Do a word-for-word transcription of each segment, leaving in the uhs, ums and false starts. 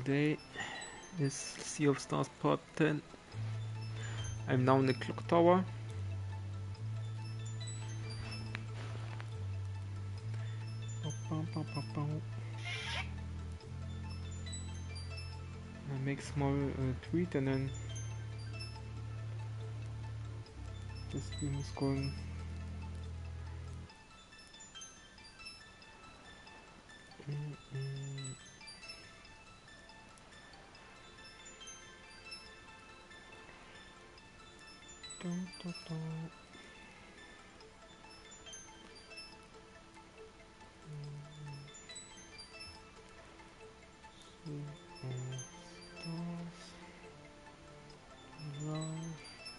Today is Sea of Stars part ten. I'm now in the clock tower. I make small uh, tweet and then the stream is going. Mm-mm. Dun, dun, dun. Sea of Stars Live.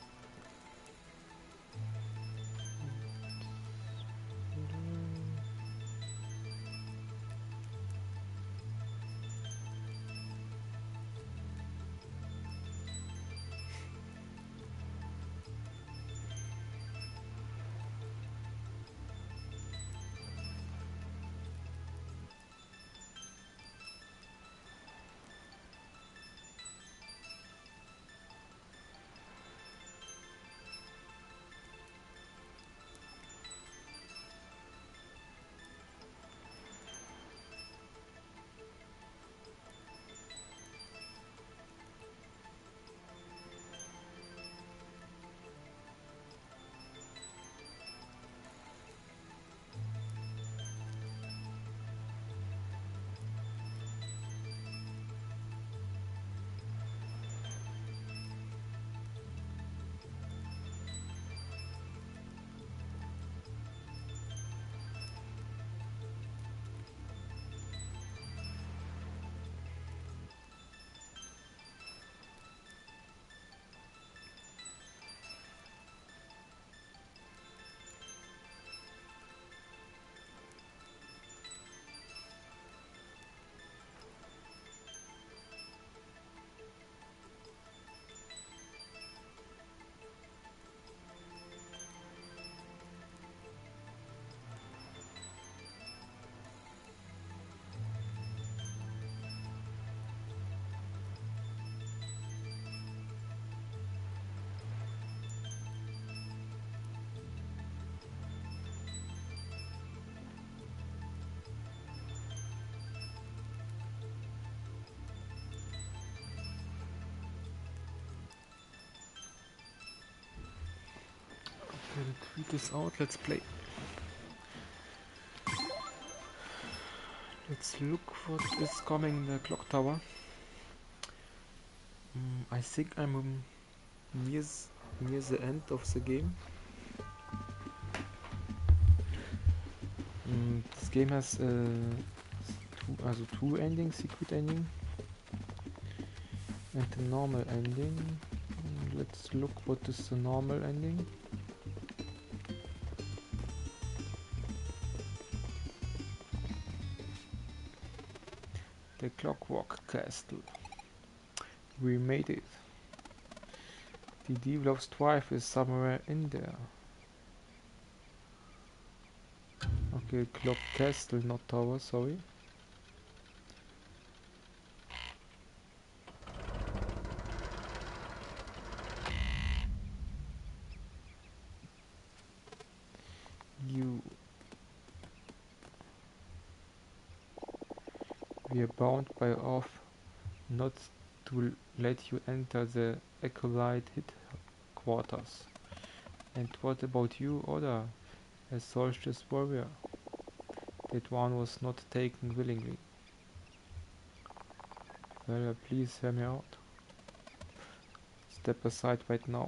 Okay, the tweet is out. Let's play. Let's look what is coming in the clock tower. Mm, I think I'm um, near, near the end of the game. Mm, this game has uh, two, also two endings, secret ending and the normal ending. Mm, let's look what is the normal ending. The Clockwork Castle. We made it. The Devil of Strife is somewhere in there. Okay, Clock Castle, not tower, sorry. You. We are bound by oath not to let you enter the Acolyte headquarters. And what about you, Oda, a solstice warrior? That one was not taken willingly. Well, please hear me out. Step aside right now.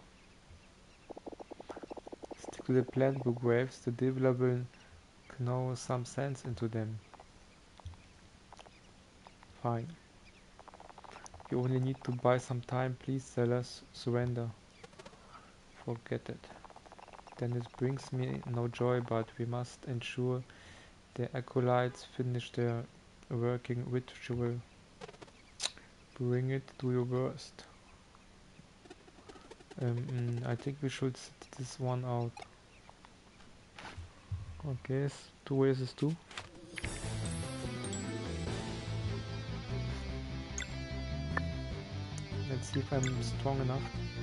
Stick to the plant book graves, the devil will know some sense into them. Fine. You only need to buy some time, please sellers, surrender. Forget it. Then it brings me no joy, but we must ensure the acolytes finish their working ritual. Bring it to your worst. Um, mm, I think we should sit this one out. Okay, two versus two. Let's see if I'm strong enough.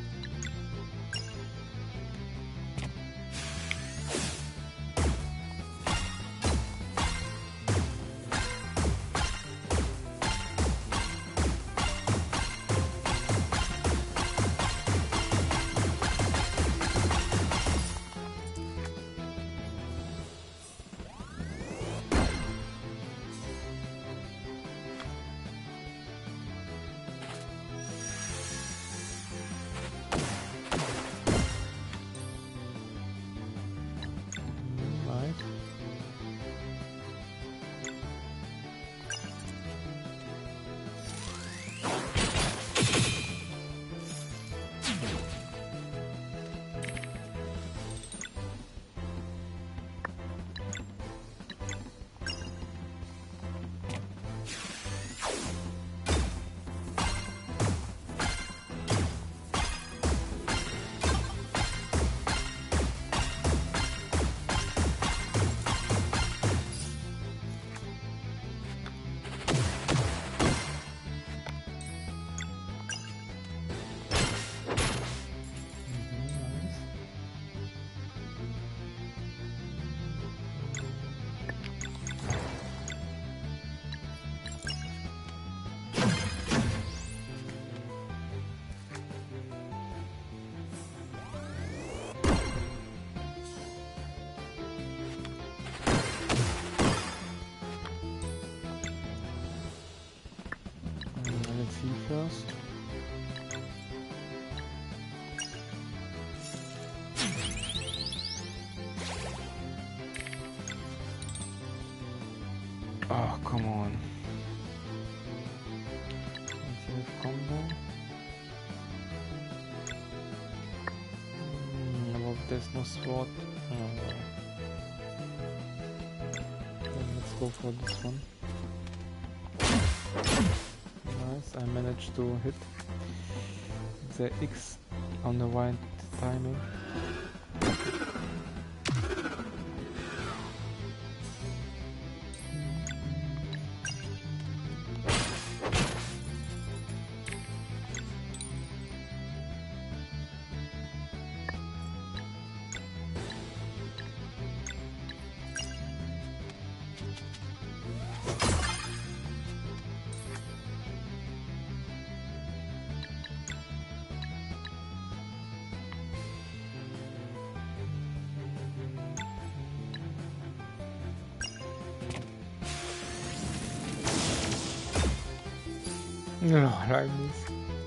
First. Oh, come on. Save combo. Mm, well, there's no sword. Oh. Then let's go for this one. I managed to hit the X on the right timing. No, I miss.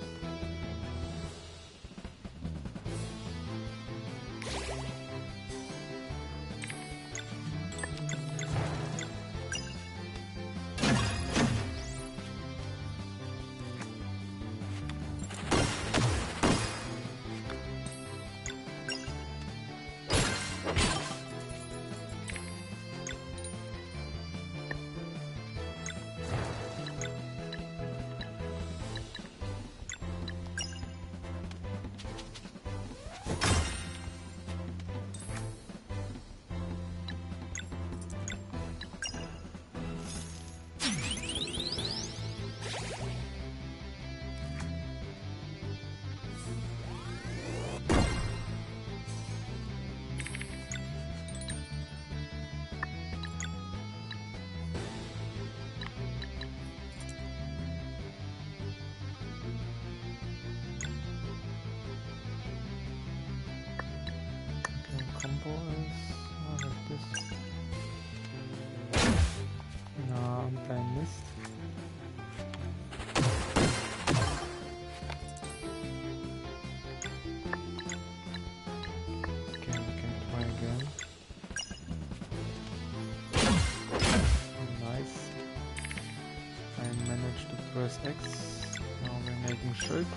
Press X. Now we're making Schulp.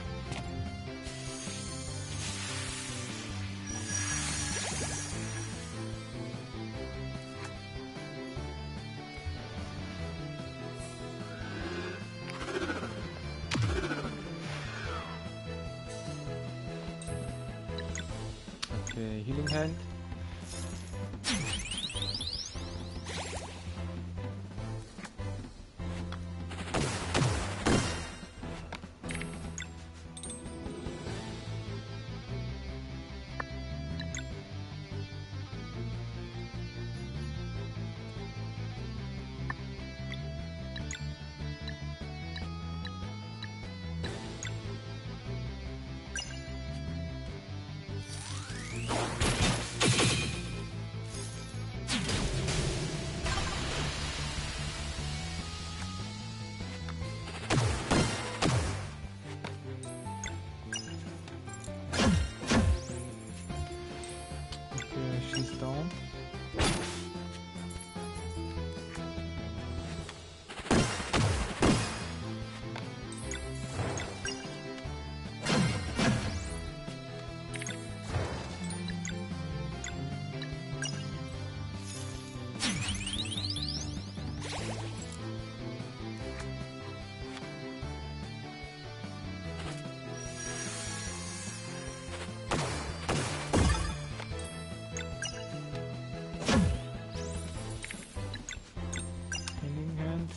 Okay, Healing Hand. around.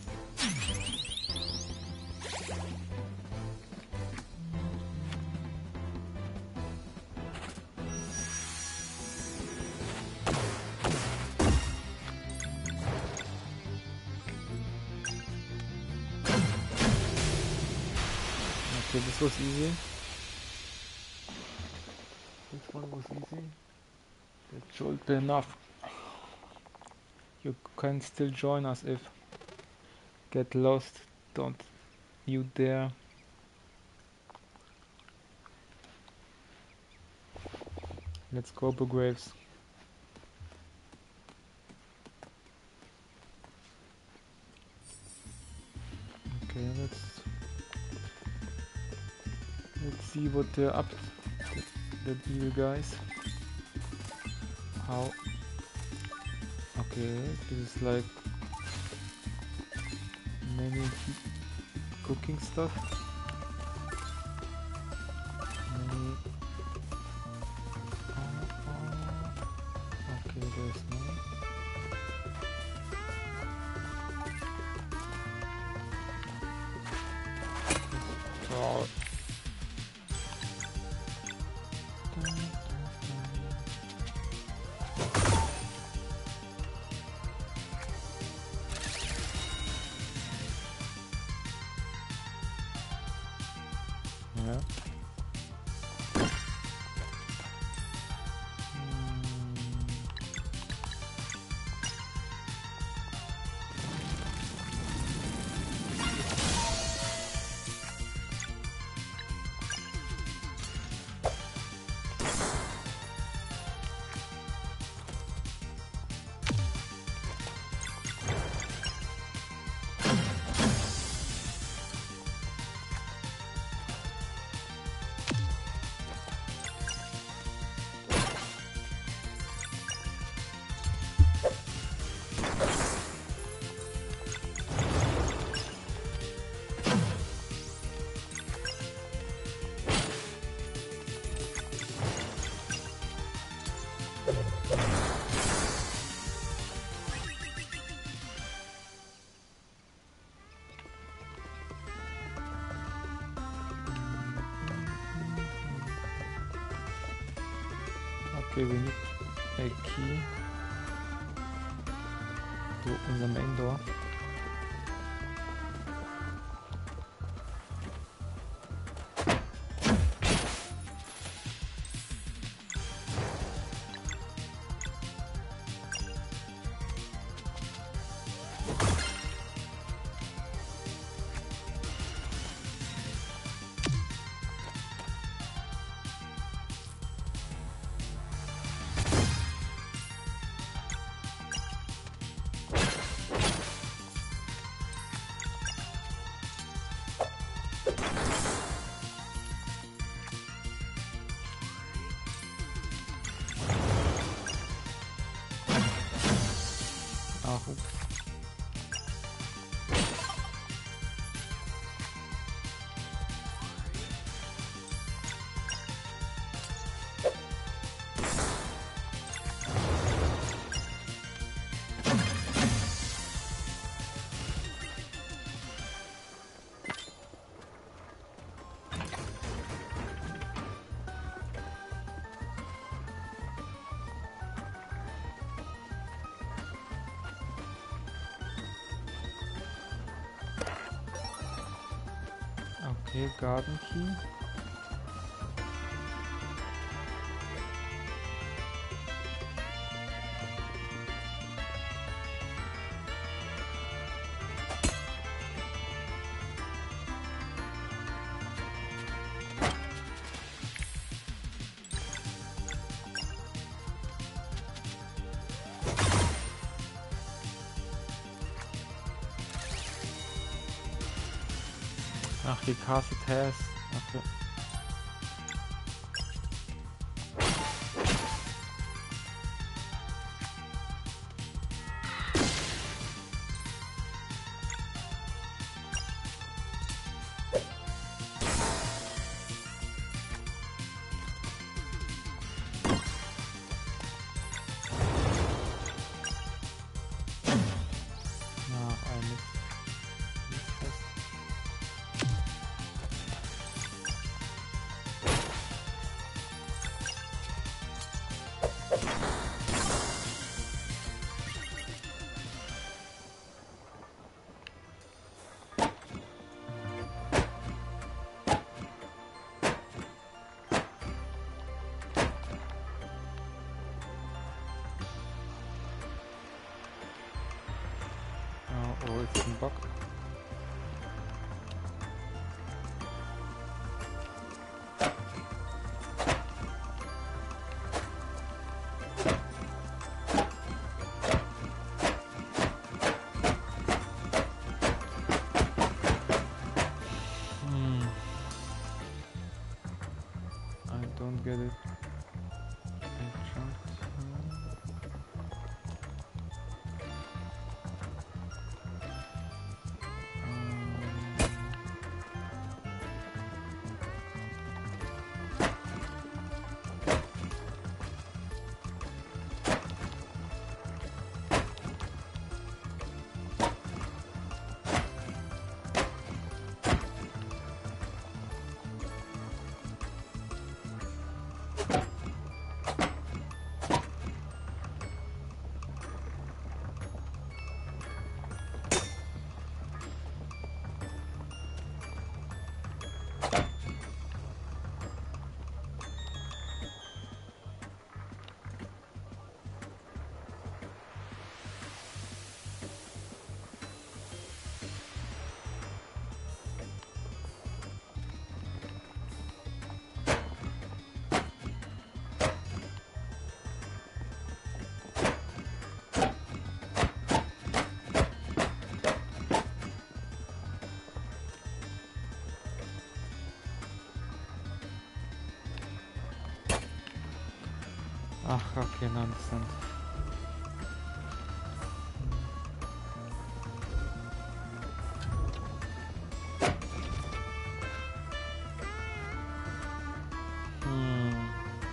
Okay, this was easy. This one was easy. That should be enough. You can still join us if get lost. Don't you dare. Let's go, Graves. Okay, let's let's see what they're up to, the, the evil guys. How? Okay, this is like many cooking stuff. Many. Oh, oh. Okay, there's no. Oh. Yeah. Okay, we need a key to open the main door. Ah, oops. Okay, garden key. Ach, die Castle Test. Okay. Ah, I missed, missed this. Oh, or it's been bugged. Hmm. I don't get it. I tried. Ah, okay, now I understand. Hmm.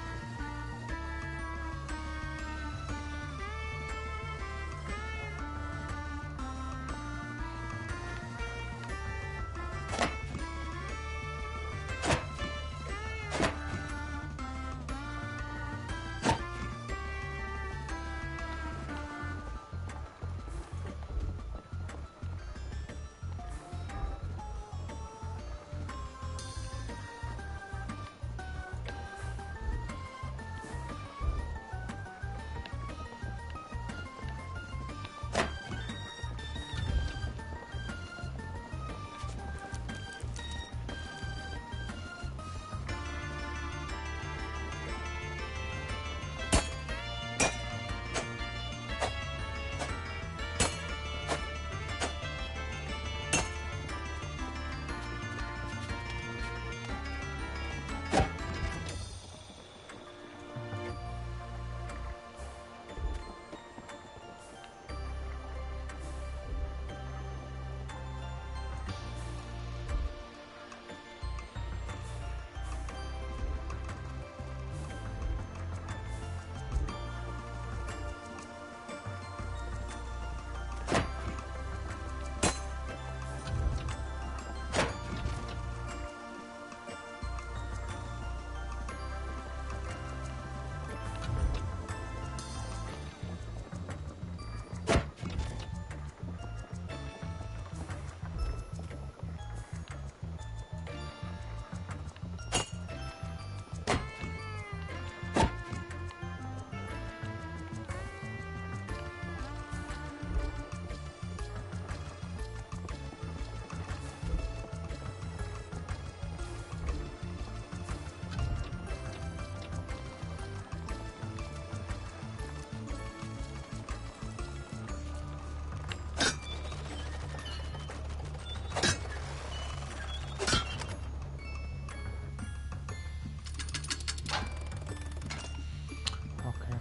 Okay.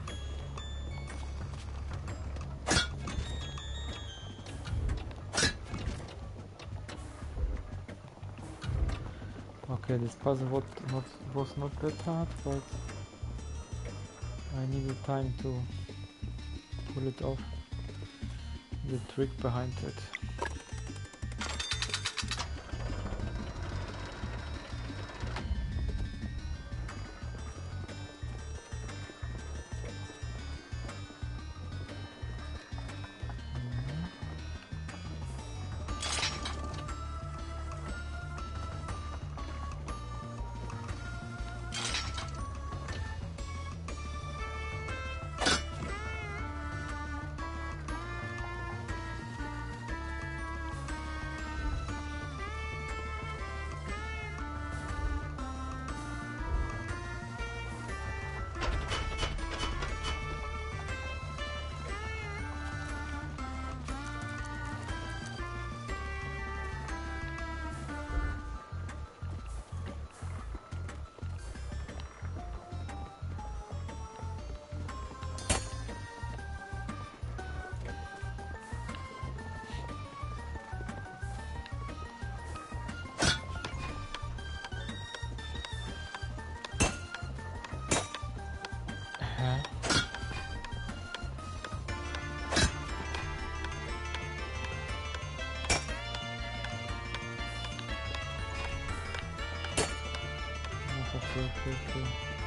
Okay, this puzzle was not, was not that hard, but I needed time to pull it off. the trick behind it. Okay, okay, okay.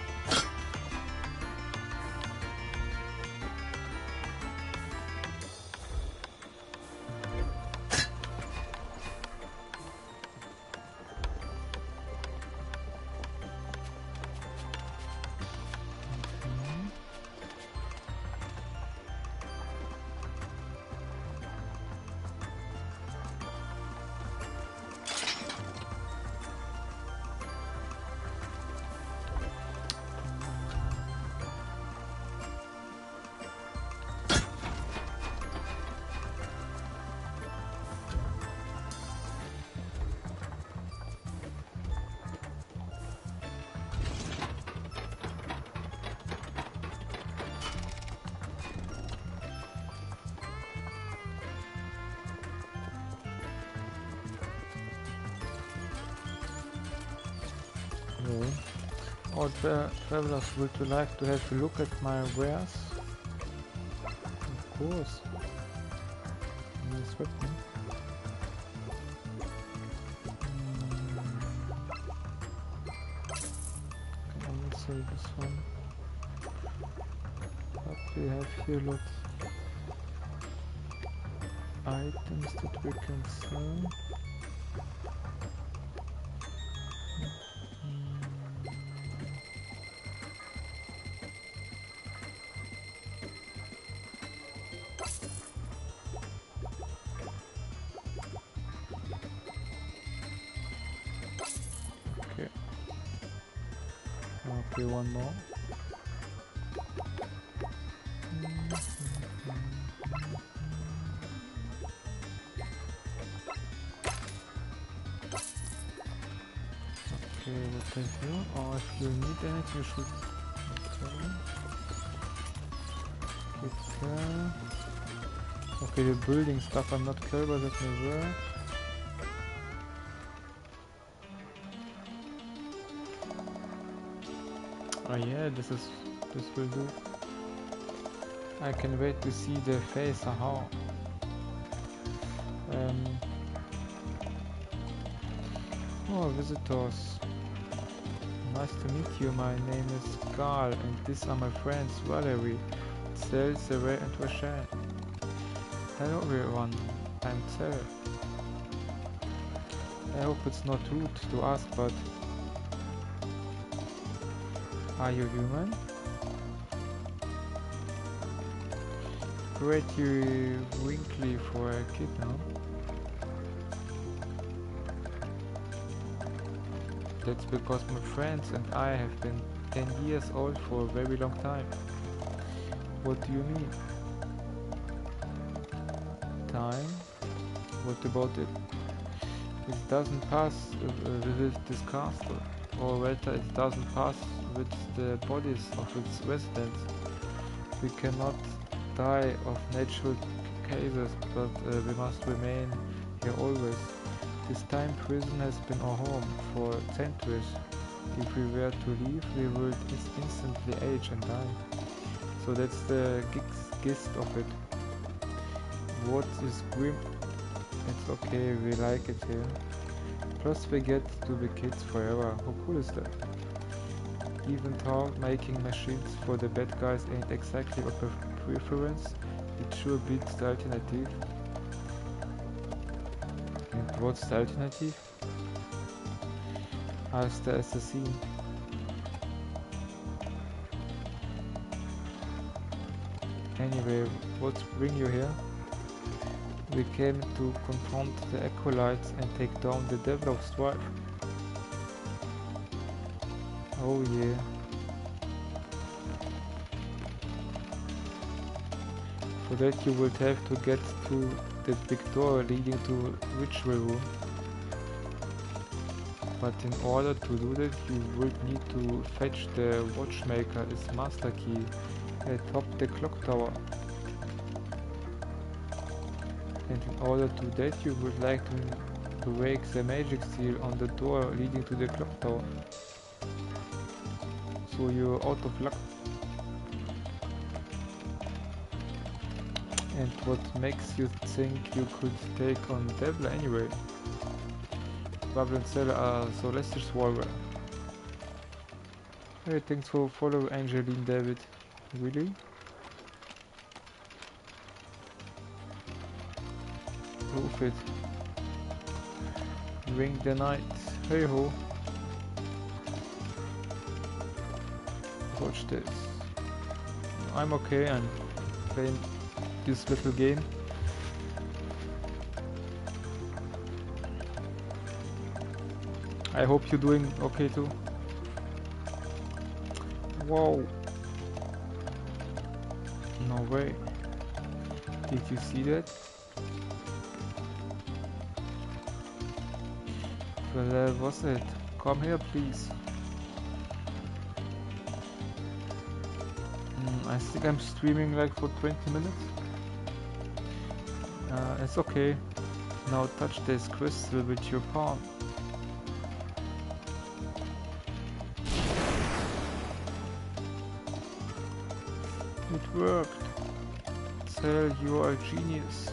Okay. Oh, tra travelers, would you like to have a look at my wares? Of course. This weapon. Can only sell this one. What we have here? Lots items that we can sell. Okay, one more. Okay, what have you? Oh, if you need anything, you should. Okay. Okay. Okay, the building stuff I'm not clear about, let me work. Oh yeah, this is this will do. I can wait to see the face. Aha. Um. Oh, visitors. Nice to meet you. My name is Carl, and these are my friends Valerie, Cel, Sarah, and Rachel. Hello everyone. I'm Cel. I hope it's not rude to ask, but are you human? Pretty wrinkly for a kid now. That's because my friends and I have been ten years old for a very long time. What do you mean? Time? What about it? It doesn't pass uh, with this castle, or rather it doesn't pass with the bodies of its residents. We cannot die of natural causes, but uh, we must remain here always. This time prison has been our home for centuries. If we were to leave, we would instantly age and die. So that's the gist of it. What is grim? It's okay, we like it here. Plus we get to be kids forever. How cool is that? Even though making machines for the bad guys ain't exactly a preference, it sure beats the alternative. And what's the alternative? As the assassin. Anyway, what's bring you here? We came to confront the acolytes and take down the Devil of Strife. Oh yeah. For that you would have to get to the big door leading to Ritual Room. But in order to do that you would need to fetch the Watchmaker's master key atop the clock tower. And in order to do that you would like to break the magic seal on the door leading to the clock tower. So you're out of luck. And what makes you think you could take on Devil anyway? Bubble and Cell are Celestial Warrior. Hey, thanks for following Angeline David. Really? Proof it. Ring the night. Hey ho. Watch this. I'm okay, I'm playing this little game. I hope you're doing okay too. Whoa. No way. Did you see that? Well, uh, what's it? Come here, please. Mm, I think I'm streaming like for twenty minutes. Uh, it's okay. Now touch this crystal with your palm. It worked. Cell, you are a genius.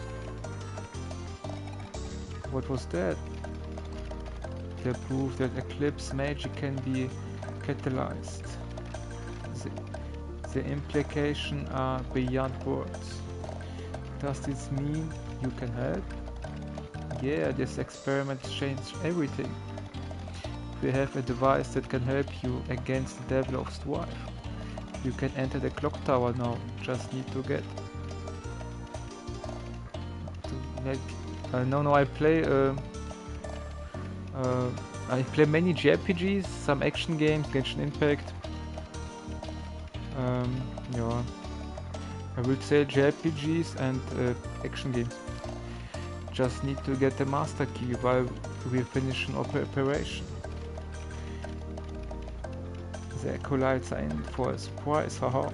What was that? The proof that Eclipse magic can be catalyzed. The, the implications are beyond words. Does this mean you can help? Yeah, this experiment changed everything. We have a device that can help you against the Devil of Strife. You can enter the clock tower now, just need to get to make uh, no no I play uh, uh, I play many J R P Gs, some action games, Genshin Impact. Um, yeah, I would say J R P Gs and uh, action games. Just need to get the master key while we finish an operation. The acolytes are in for a surprise, haha.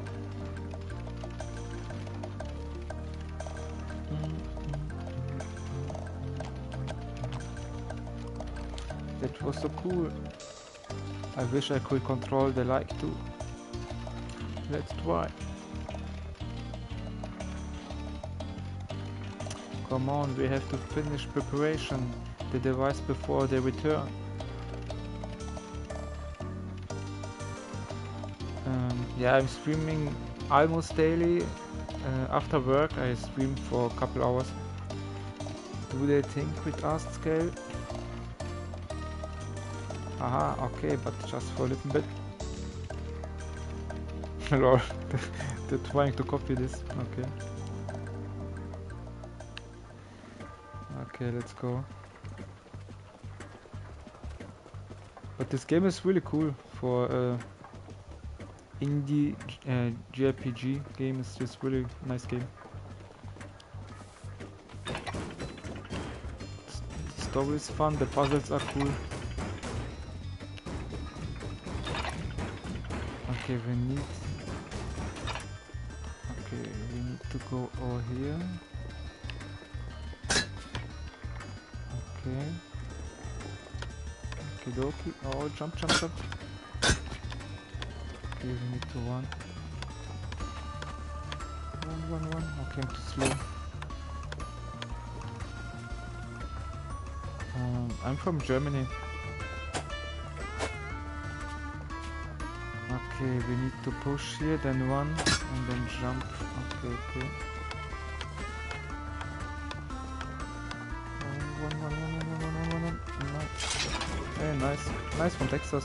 That was so cool. I wish I could control the like too. Let's try. Come on, we have to finish preparation the device before they return. Um, yeah, I'm streaming almost daily. Uh, after work I stream for a couple hours. Do they think with us scale? Aha, okay, but just for a little bit. Lol, they're trying to copy this. Okay. Okay, let's go. But this game is really cool for uh, indie uh, J R P G game. It's just really nice game. The story is fun, the puzzles are cool. Okay, we need... Okay, we need to go over here. Okay. Okidoki. Oh, jump, jump, jump. Okay, we need to run. Run, run, run. Okay, I'm too slow. Um, I'm from Germany. Okay, we need to push here, then run, and then jump. Okay, okay. Oh, run, run, run, run, run, run, run, run. Nice. Hey, nice. Nice from Texas.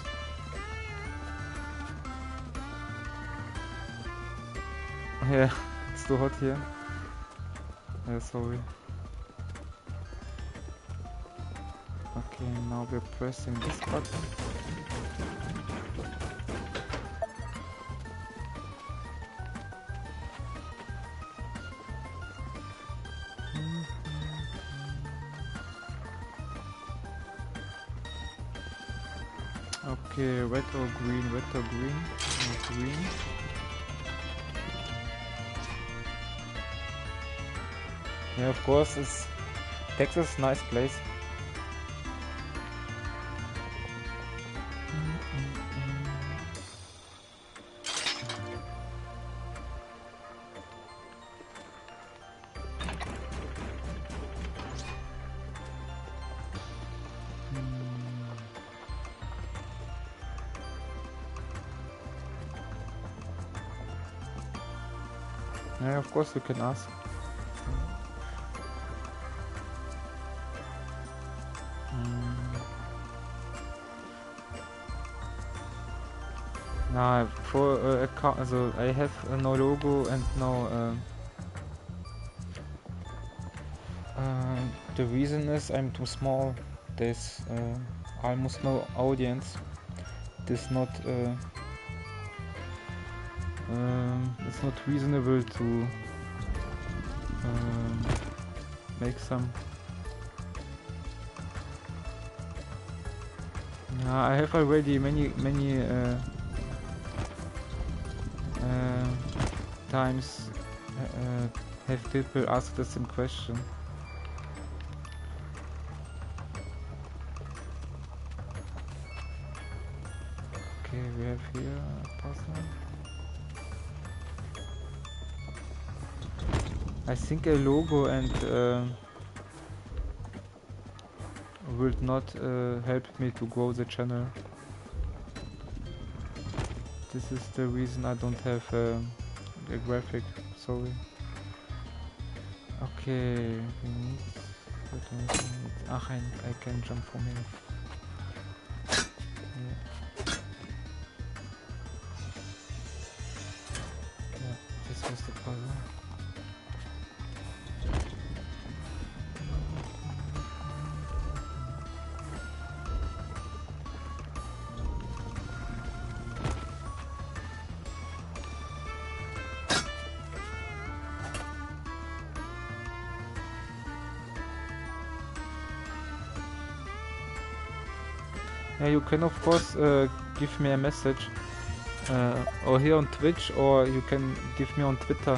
Yeah, it's too hot here. Yeah, sorry. Okay, now we're pressing this button. Okay, red or green, red or green, no, green. Yeah, of course, it's Texas, nice place. Yeah, of course you can ask. Mm. Nah, for uh, account, also I have uh, no logo and no. Uh, uh, the reason is I'm too small. There's uh, almost no audience. It's not. Uh, um, it's not reasonable to um, make some. Yeah, I have already many many uh, uh, times uh, have people asked the same question. Okay, we have here a puzzle. I think a logo and uh, will not uh, help me to grow the channel. This is the reason I don't have uh, a graphic, sorry. Okay, we need... What do we need? Ach, I, I can jump from here. Yeah. Yeah, this was the puzzle. Yeah, you can of course uh, give me a message, uh, or here on Twitch, or you can give me on Twitter.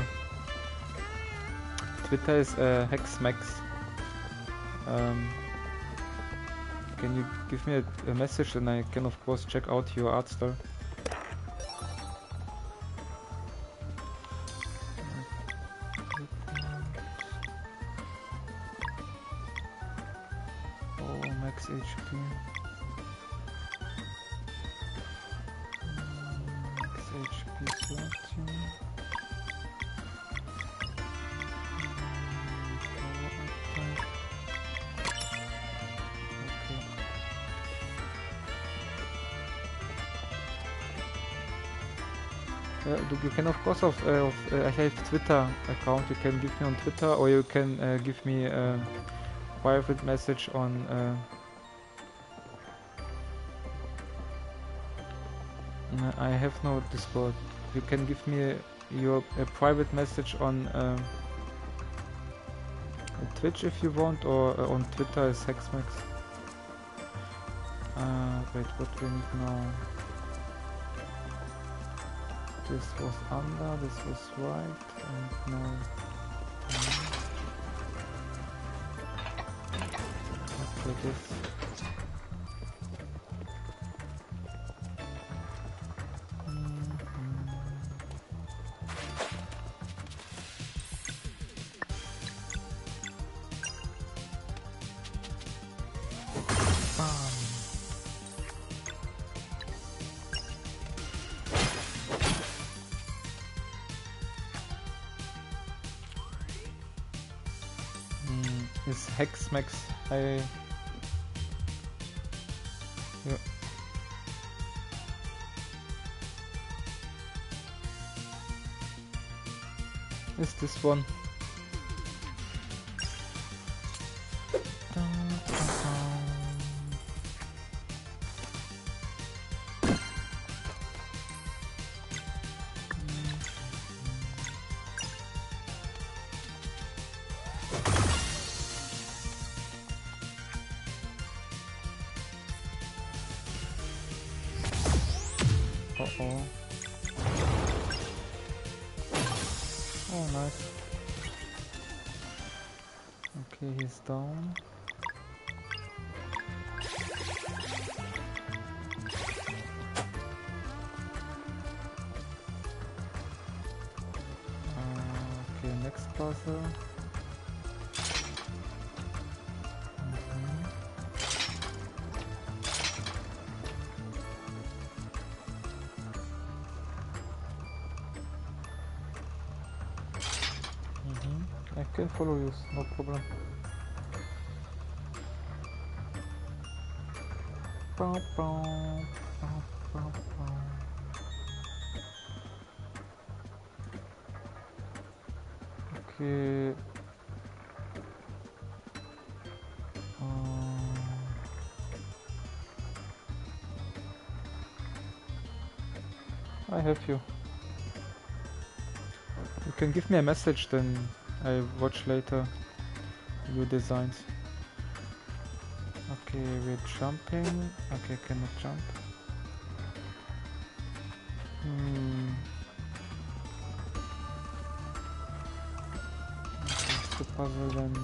Twitter is uh, Hexmax. Um, can you give me a, a message, and I can of course check out your art style. Oh, max H P. H P thirteen. Okay. Uh, you can of course of, uh, of uh, I have Twitter account. You can give me on Twitter, or you can uh, give me a private message on. Uh, I have no Discord. You can give me a, your a private message on uh, Twitch if you want, or uh, on Twitter as Hexmax. Uh, wait, what do we need now? This was under, this was right, and now. Okay, this. Bam. Mm, is Hex Max I... Yeah. Is this one? Uh-oh. Oh, nice. Okay, he's down. Uh, okay, next puzzle. Mm-hmm. Mm-hmm. I can follow you, no problem. Bow, bow, bow, bow, bow. Okay. Um, I have you. You can give me a message, then I watch later your designs. Okay, we're jumping. Okay, I cannot jump. Hmm. What's the puzzle then?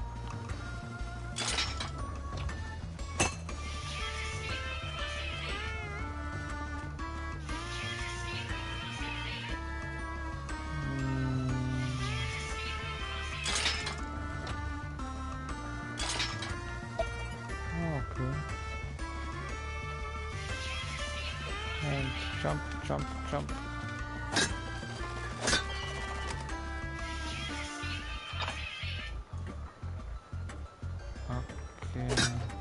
And jump, jump, jump. Okay.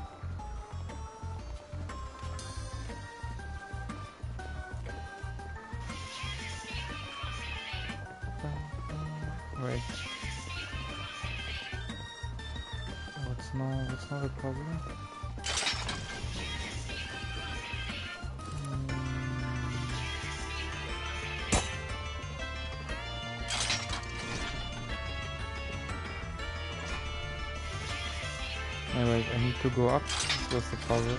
Wait. What's now? What's now the problem? Alright, I need to go up. This was the puzzle.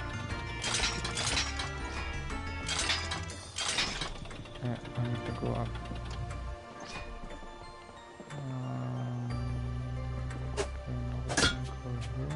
Yeah, I need to go up. Um, okay, now we can go here.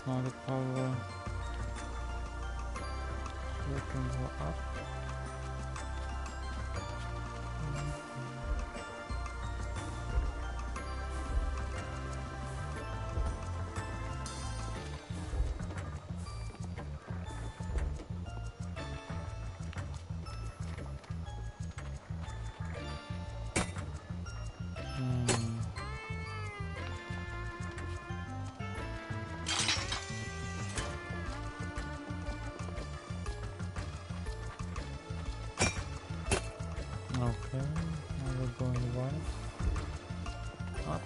now the power so we can go up. Okay, now we're going right up.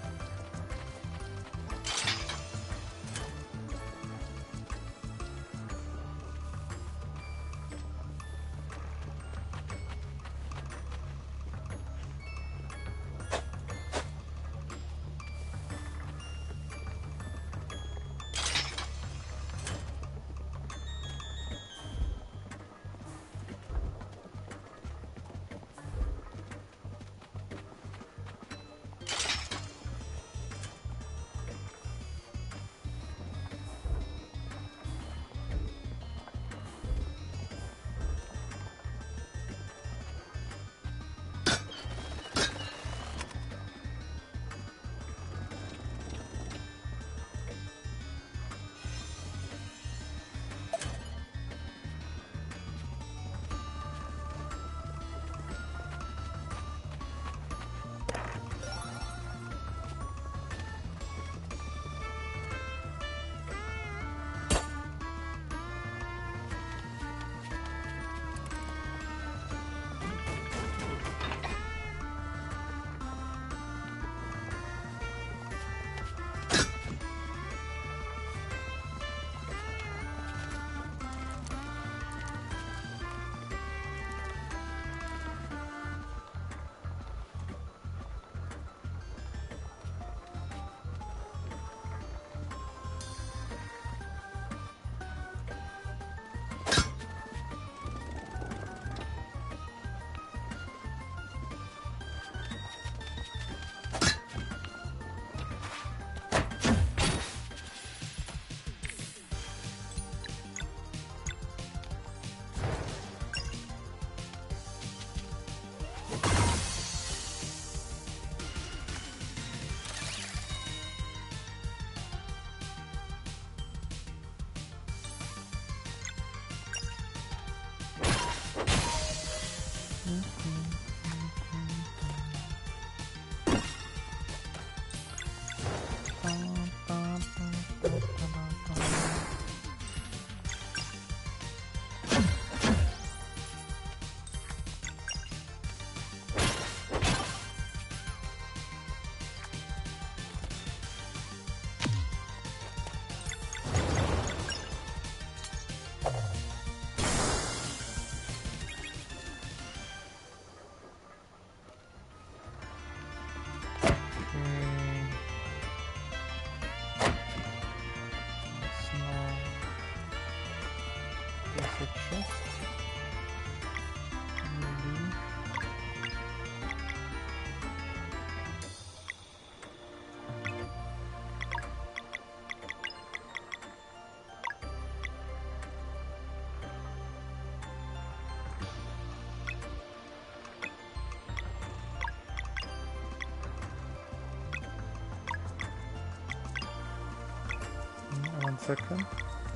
One second.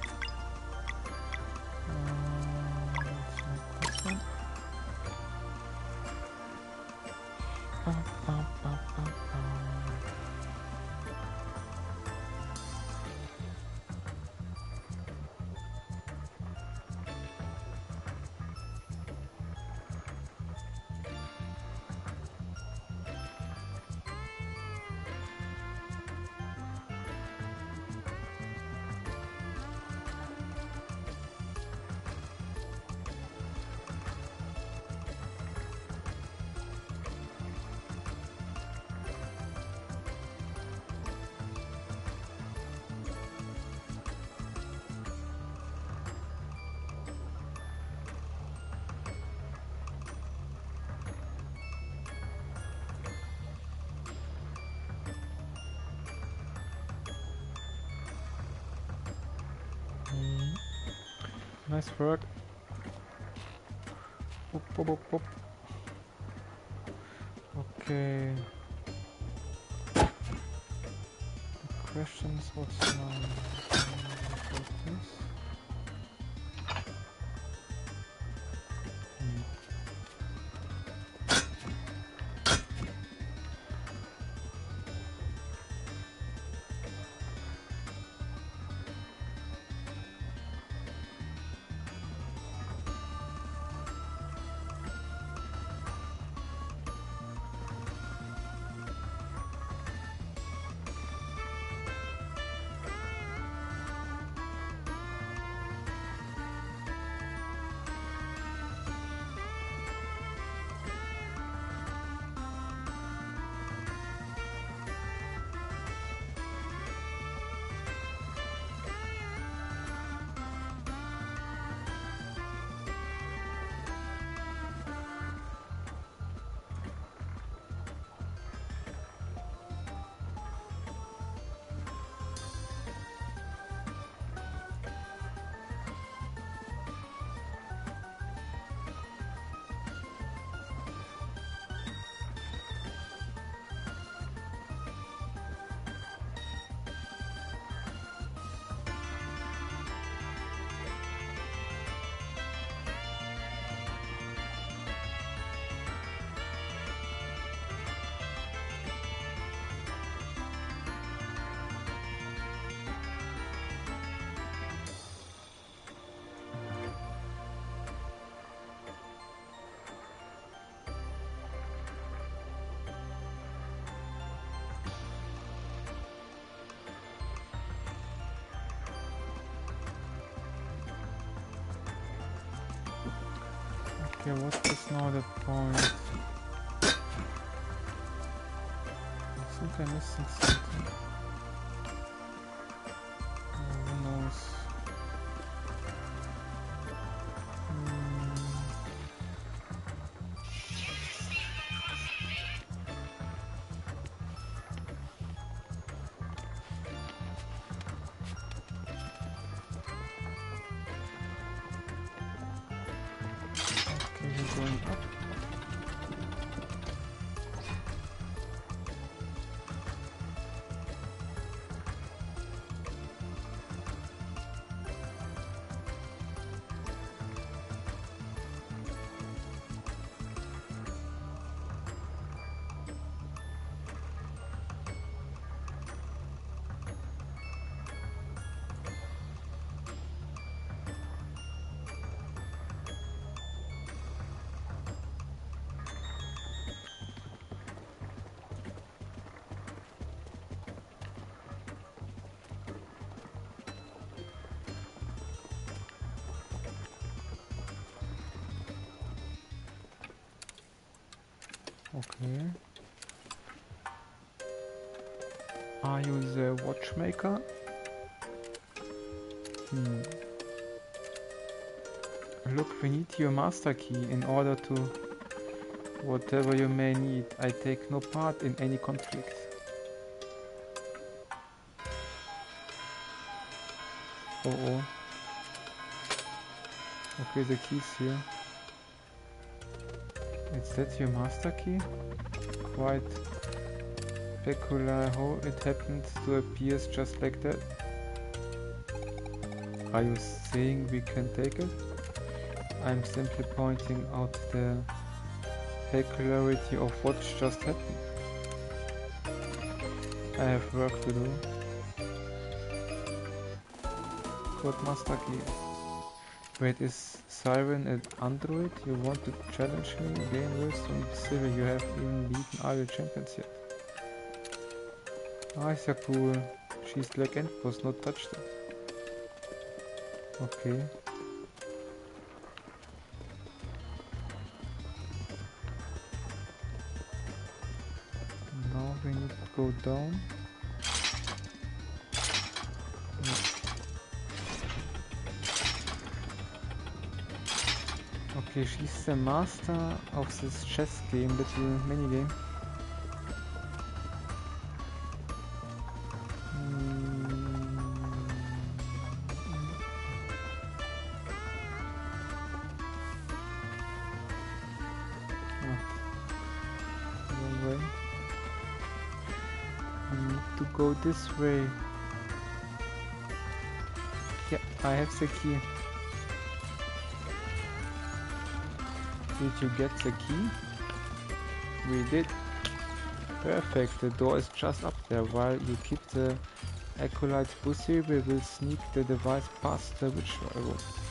Uh, let's make this one. Ba, ba, ba, ba, ba. Nice work. Boop, boop, boop, boop. Okay. Questions, what's now? What's this? Hmm. Okay, what is now the point? I think I'm missing something. Oh, who knows? Hmm. Okay, we're going up. Okay. Are you the watchmaker? Hmm. Look, we need your master key in order to whatever you may need. I take no part in any conflict. Oh oh. Okay, the key's here. Is that your master key? Quite peculiar how it happened to appear just like that. Are you saying we can take it? I'm simply pointing out the peculiarity of what just happened. I have work to do. What master key? Wait, is Siren an android? You want to challenge me? Gain wisdom, Civil, you have even beaten all your champions yet. Ah, ist ja cool. She's like Endboss, not touched it. Okay. Now we need to go down. Okay, she's the master of this chess game, little mini game. go this way. Yeah, I have the key. Did you get the key? We did. Perfect, the door is just up there. While you keep the acolytes busy, we will sneak the device past the witch room.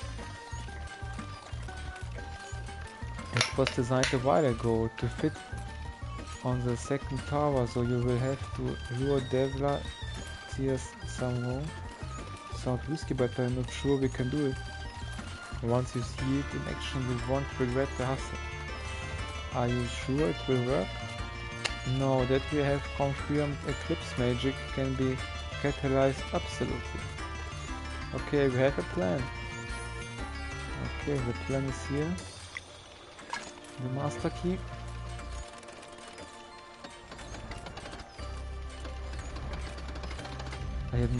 It was designed a while ago to fit on the second tower, so you will have to lure Devla Tears somehow. Sound risky, but I'm not sure we can do it. Once you see it in action, you won't regret the hustle. Are you sure it will work? No, that we have confirmed Eclipse magic can be catalyzed absolutely. Okay, we have a plan. Okay, the plan is here. The master key. I have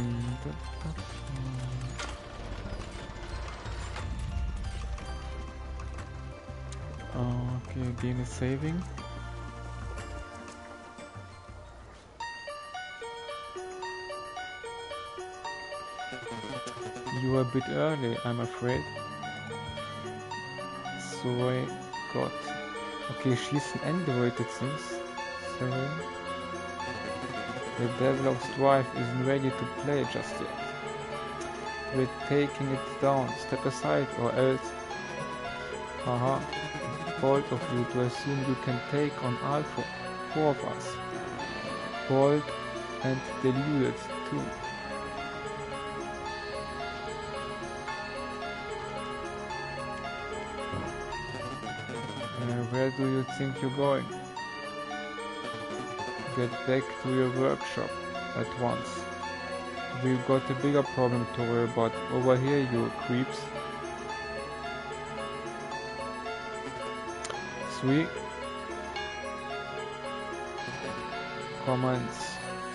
okay, game is saving. You are a bit early, I'm afraid. Sorry, God. Okay, she's an android, it seems. Sorry. The develop's drive isn't ready to play just yet. We're taking it down. Step aside, or else. Haha. Bold of you to assume you can take on all four, four of us. Bold and deluded too. Uh, where do you think you're going? Get back to your workshop at once. We've got a bigger problem to worry about. Over here, you creeps. Three comments.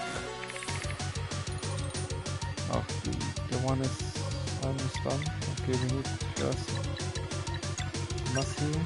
Oh, the one is almost done. Okay, we need first Massey.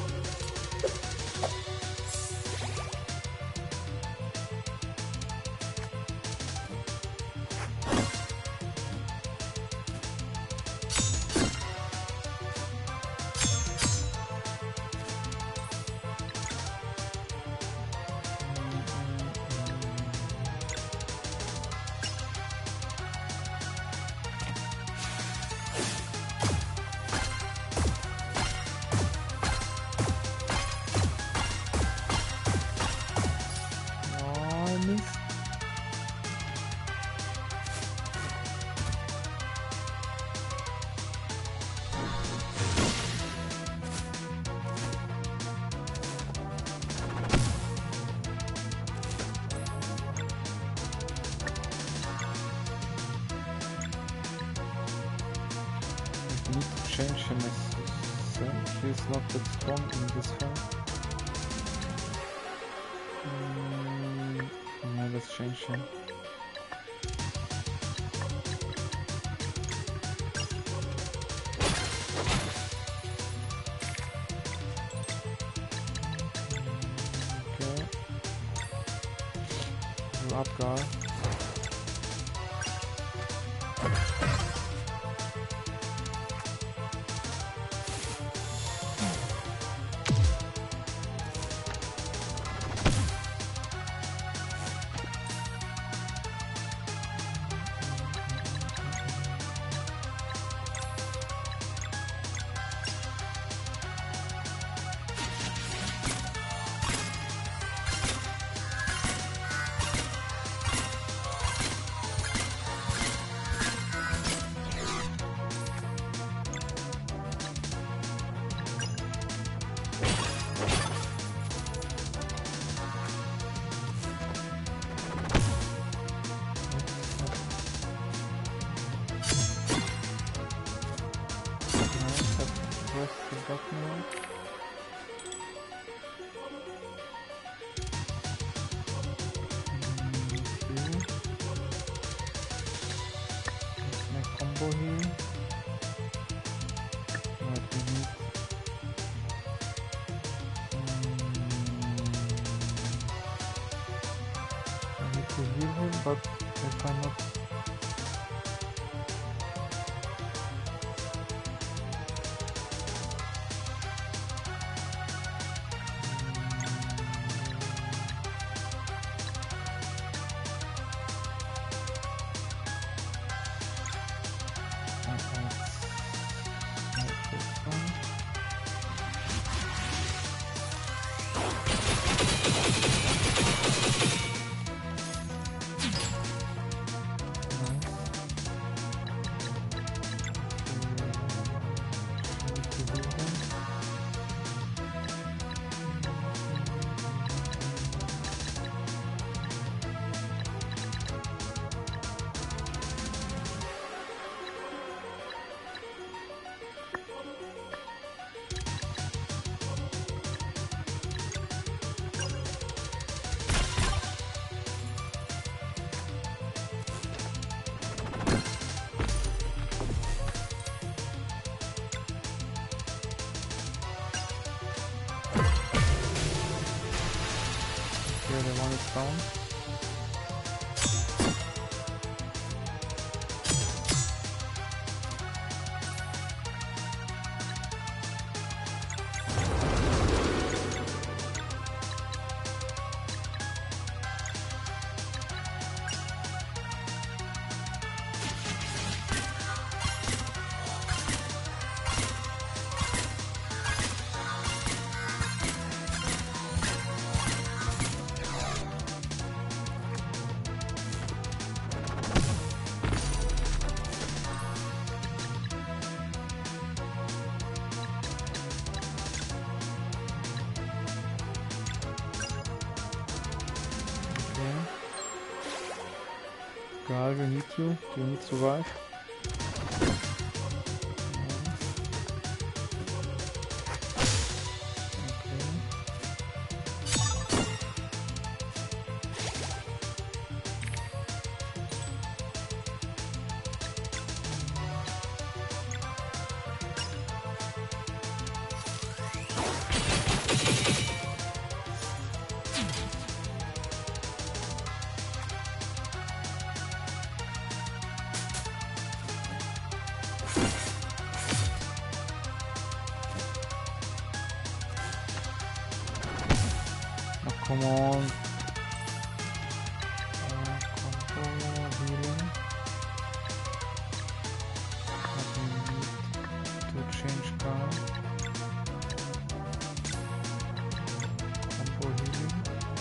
Change him as so he's not that strong in this fight. Mm, yeah, let's change him. Okay. You're up, guy. to heal him, but if I'm not... Okay, the one is down. Gal, we need you. Do you need to survive? Come on. Uh, combo healing. But we need to change car. Combo healing.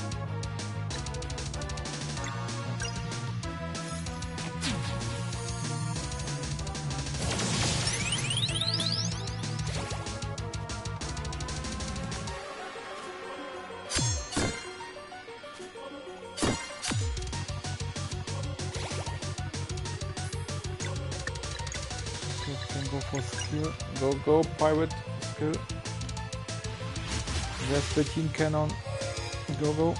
Go for skill. Go, go, pirate skill. There's the team cannon. Go, go.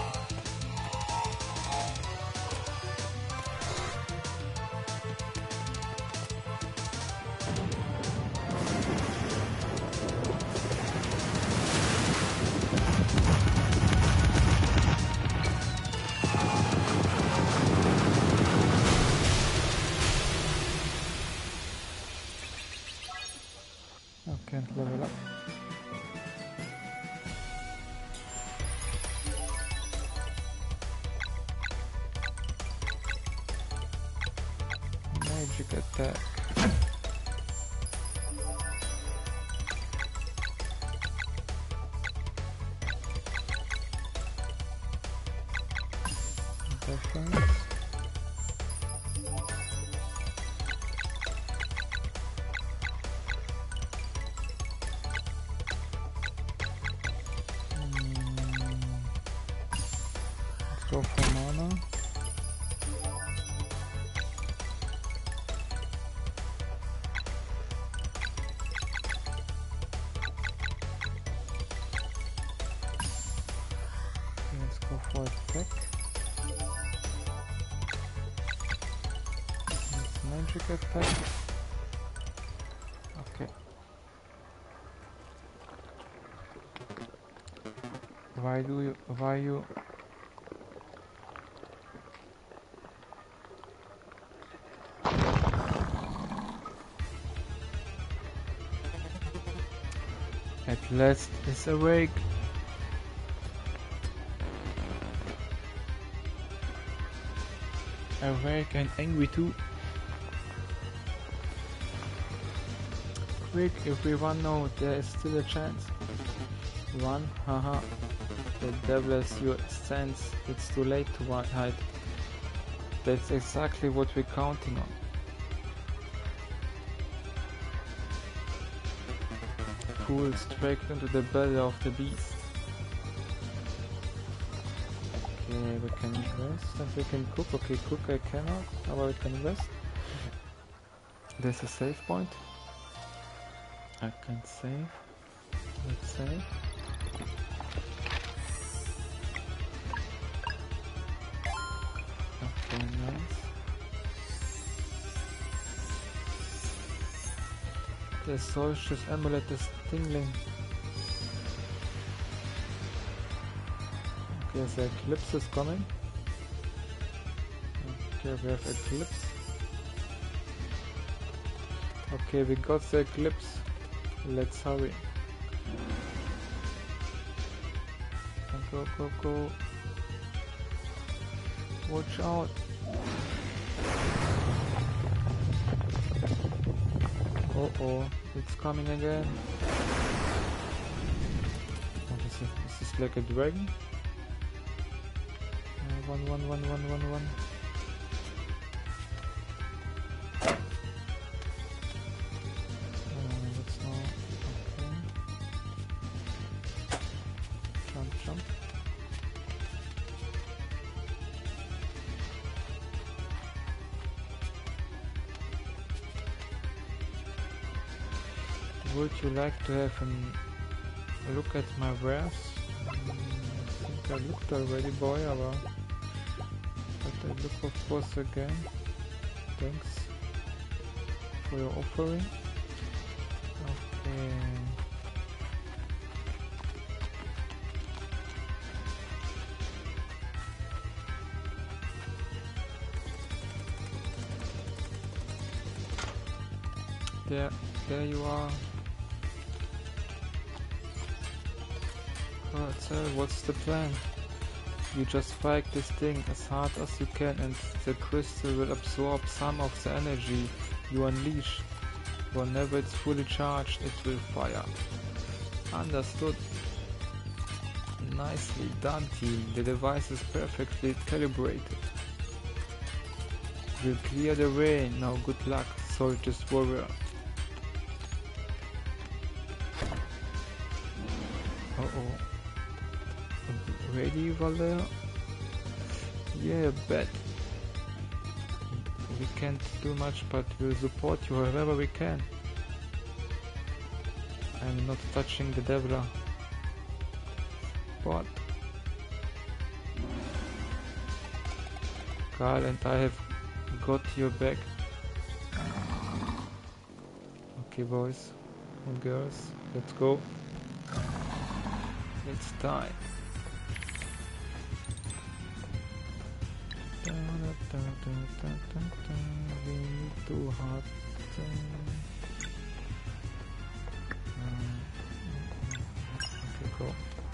Can't level up. Magic attack. Defense. Go for mana. Let's go for attack. It's magic attack. Okay. Why do you? Why you? At last is awake. Awake and angry too. Quick, everyone know there is still a chance. Run, haha. The devil as you sense, it's too late to hide. That's exactly what we're counting on. Fools dragged into the belly of the beast. Okay, we can rest and we can cook. Okay, cook I cannot, but we can rest. There's a save point. I can save. Let's save. Okay, nice. The Solstice amulet is tingling. Okay, the eclipse is coming. Okay, we have eclipse. Okay, we got the eclipse. Let's hurry. Go, go, go. Watch out. Uh oh, it's coming again. Oh, this is, this is like a dragon. Uh, one, one, one, one, one, one. Uh, let's now. Okay. Jump, jump. Would you like to have a look at my wares? Mm, I think I looked already, boy, aber but I look of course again. Thanks for your offering. Okay. There, there you are. So what's the plan? You just strike this thing as hard as you can and the crystal will absorb some of the energy you unleash. Whenever it's fully charged, it will fire. Understood. Nicely done, team. The device is perfectly calibrated. We'll clear the way. Now good luck, Solstice warrior. Uh-oh. Ready, Valder? Yeah, bet. We can't do much, but we'll support you wherever we can. I'm not touching the Devla. But Carl and I have got your back. Okay, boys and girls, let's go. It's time. We need to hard. Okay, go.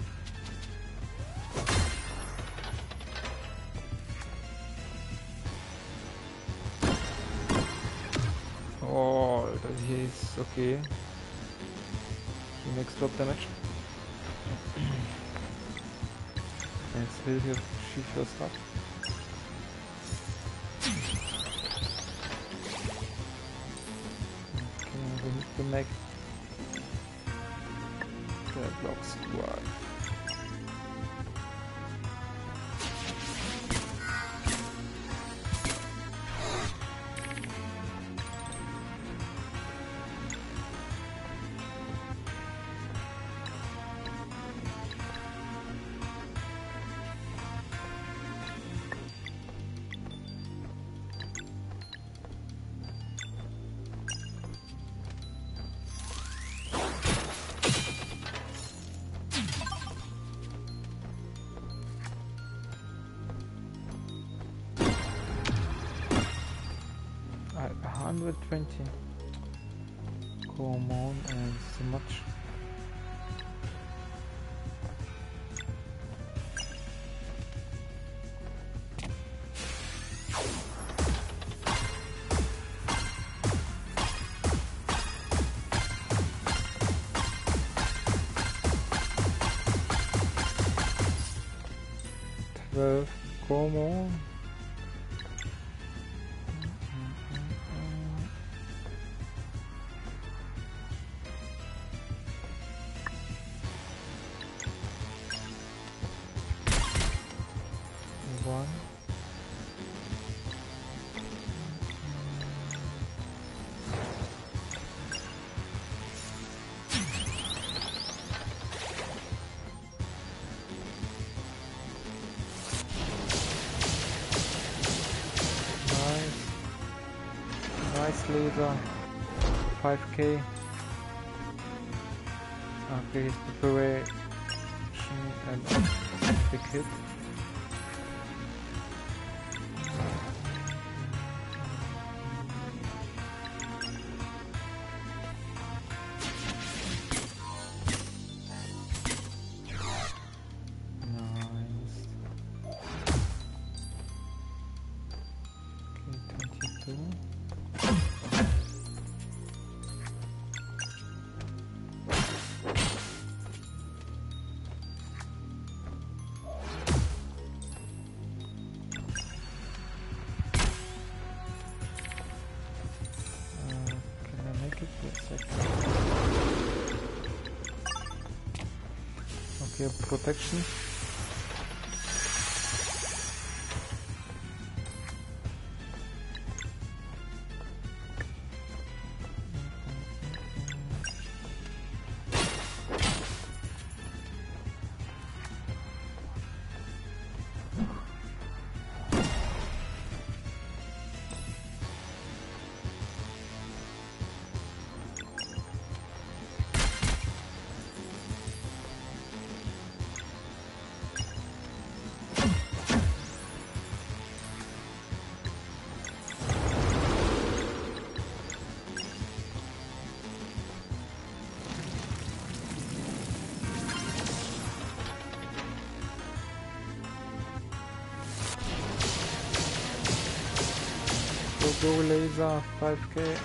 Oh, he's okay. He makes drop damage. And still here, shoot your stuff. Okay, we need to make the blocks work. one hundred twenty. Come on, and so much. Well, come on. One. Nice laser. five K. Okay, his preparation and big hit. Nice. Okay, twenty-two. Okay, protection. Go laser, five K.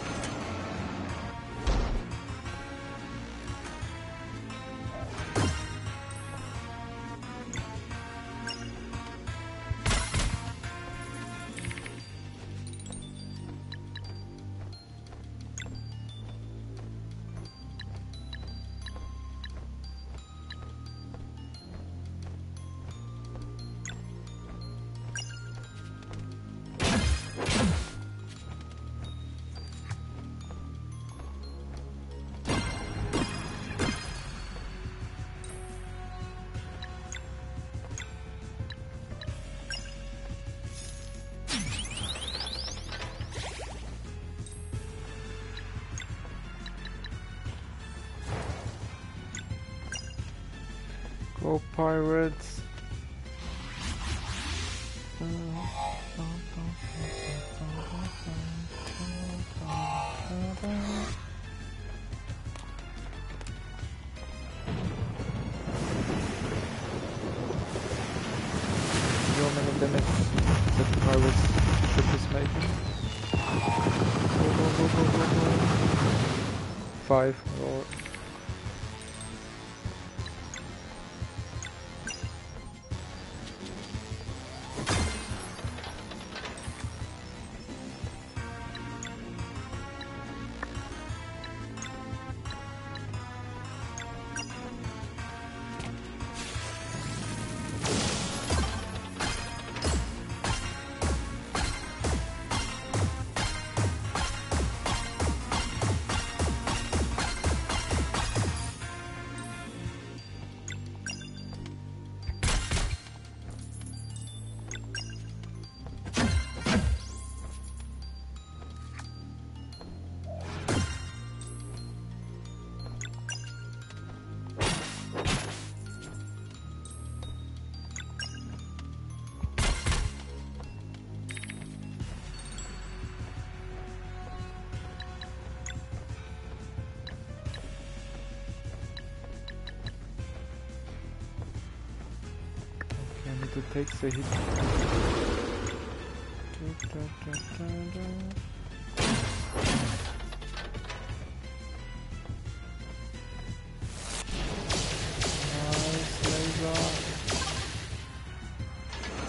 Go pirates. How many damage that the pirates ship is making? Go, go, go, go, go, go. Five. Or to take the hit. Nice laser.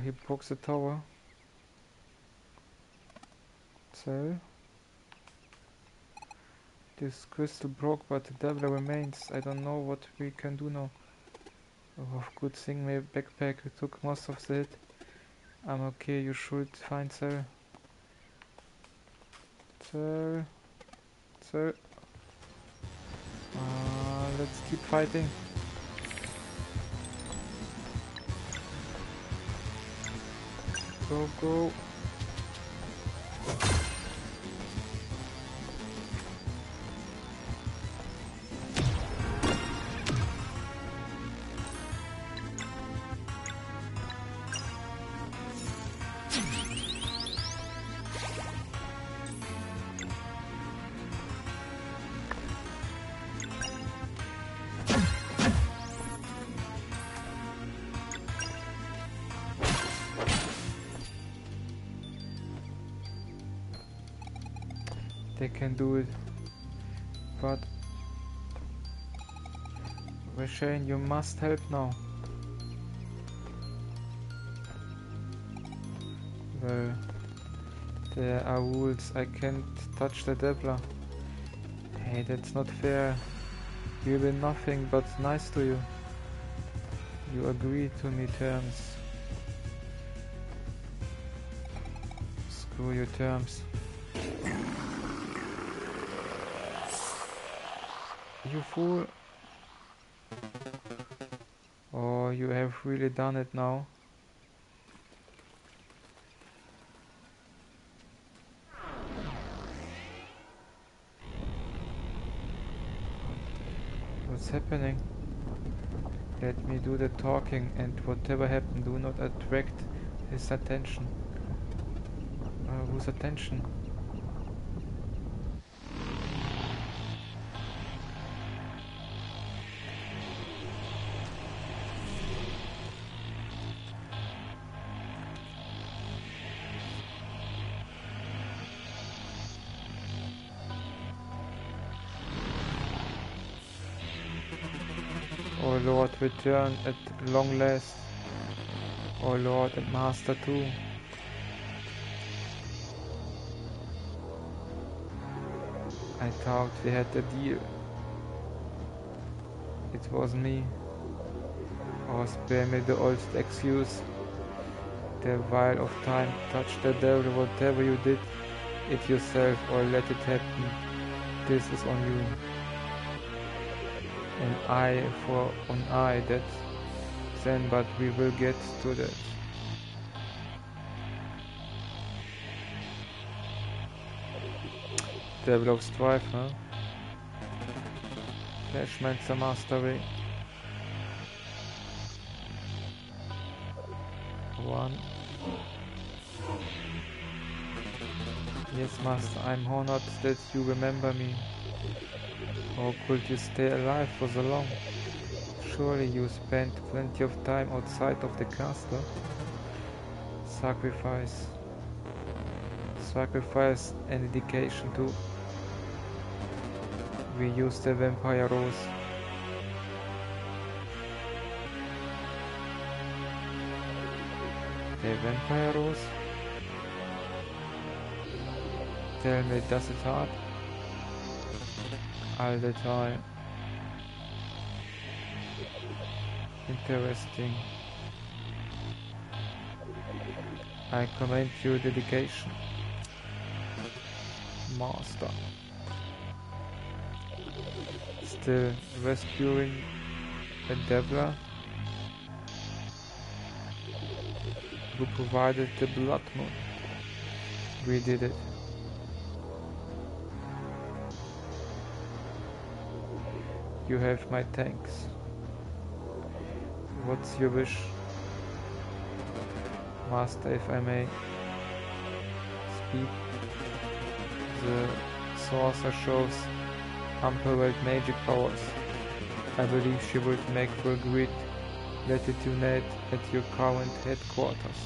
he broke the tower. So this crystal broke, but the devil remains. I don't know what we can do now. Oh, good thing my backpack took most of the hit. I'm okay, you should find Cell. Cell. Cell. Uh, let's keep fighting. Go, go. They can do it, but Rashane, you must help now. Well, there are rules. I can't touch the Devler. Hey, that's not fair. You've been nothing but nice to you. You agreed to me terms. Screw your terms. You fool. Oh, you have really done it now. What's happening? Let me do the talking, and whatever happened, do not attract his attention. Uh, whose attention? Oh Lord, return at long last. Oh Lord and Master too. I thought we had a deal. It was me. Oh, spare me the old excuse. The vial of time, touch the devil, whatever you did, it yourself or let it happen. This is on you. An eye for an eye, that's then, but we will get to that. Devil of Strife, huh? Flashmancer Mastery. One. Yes, Master, I'm honored that you remember me. How could you stay alive for so long? Surely you spent plenty of time outside of the castle. Sacrifice. Sacrifice and dedication too. We used the vampire rose. The vampire rose? Tell me, does it hurt? All the time. Interesting. I commend your dedication, Master. Still rescuing a Devler who provided the blood moon. We did it. You have my thanks. What's your wish? Master, if I may speak. The sorcerer shows unparalleled magic powers. I believe she would make for a great latitude at your current headquarters.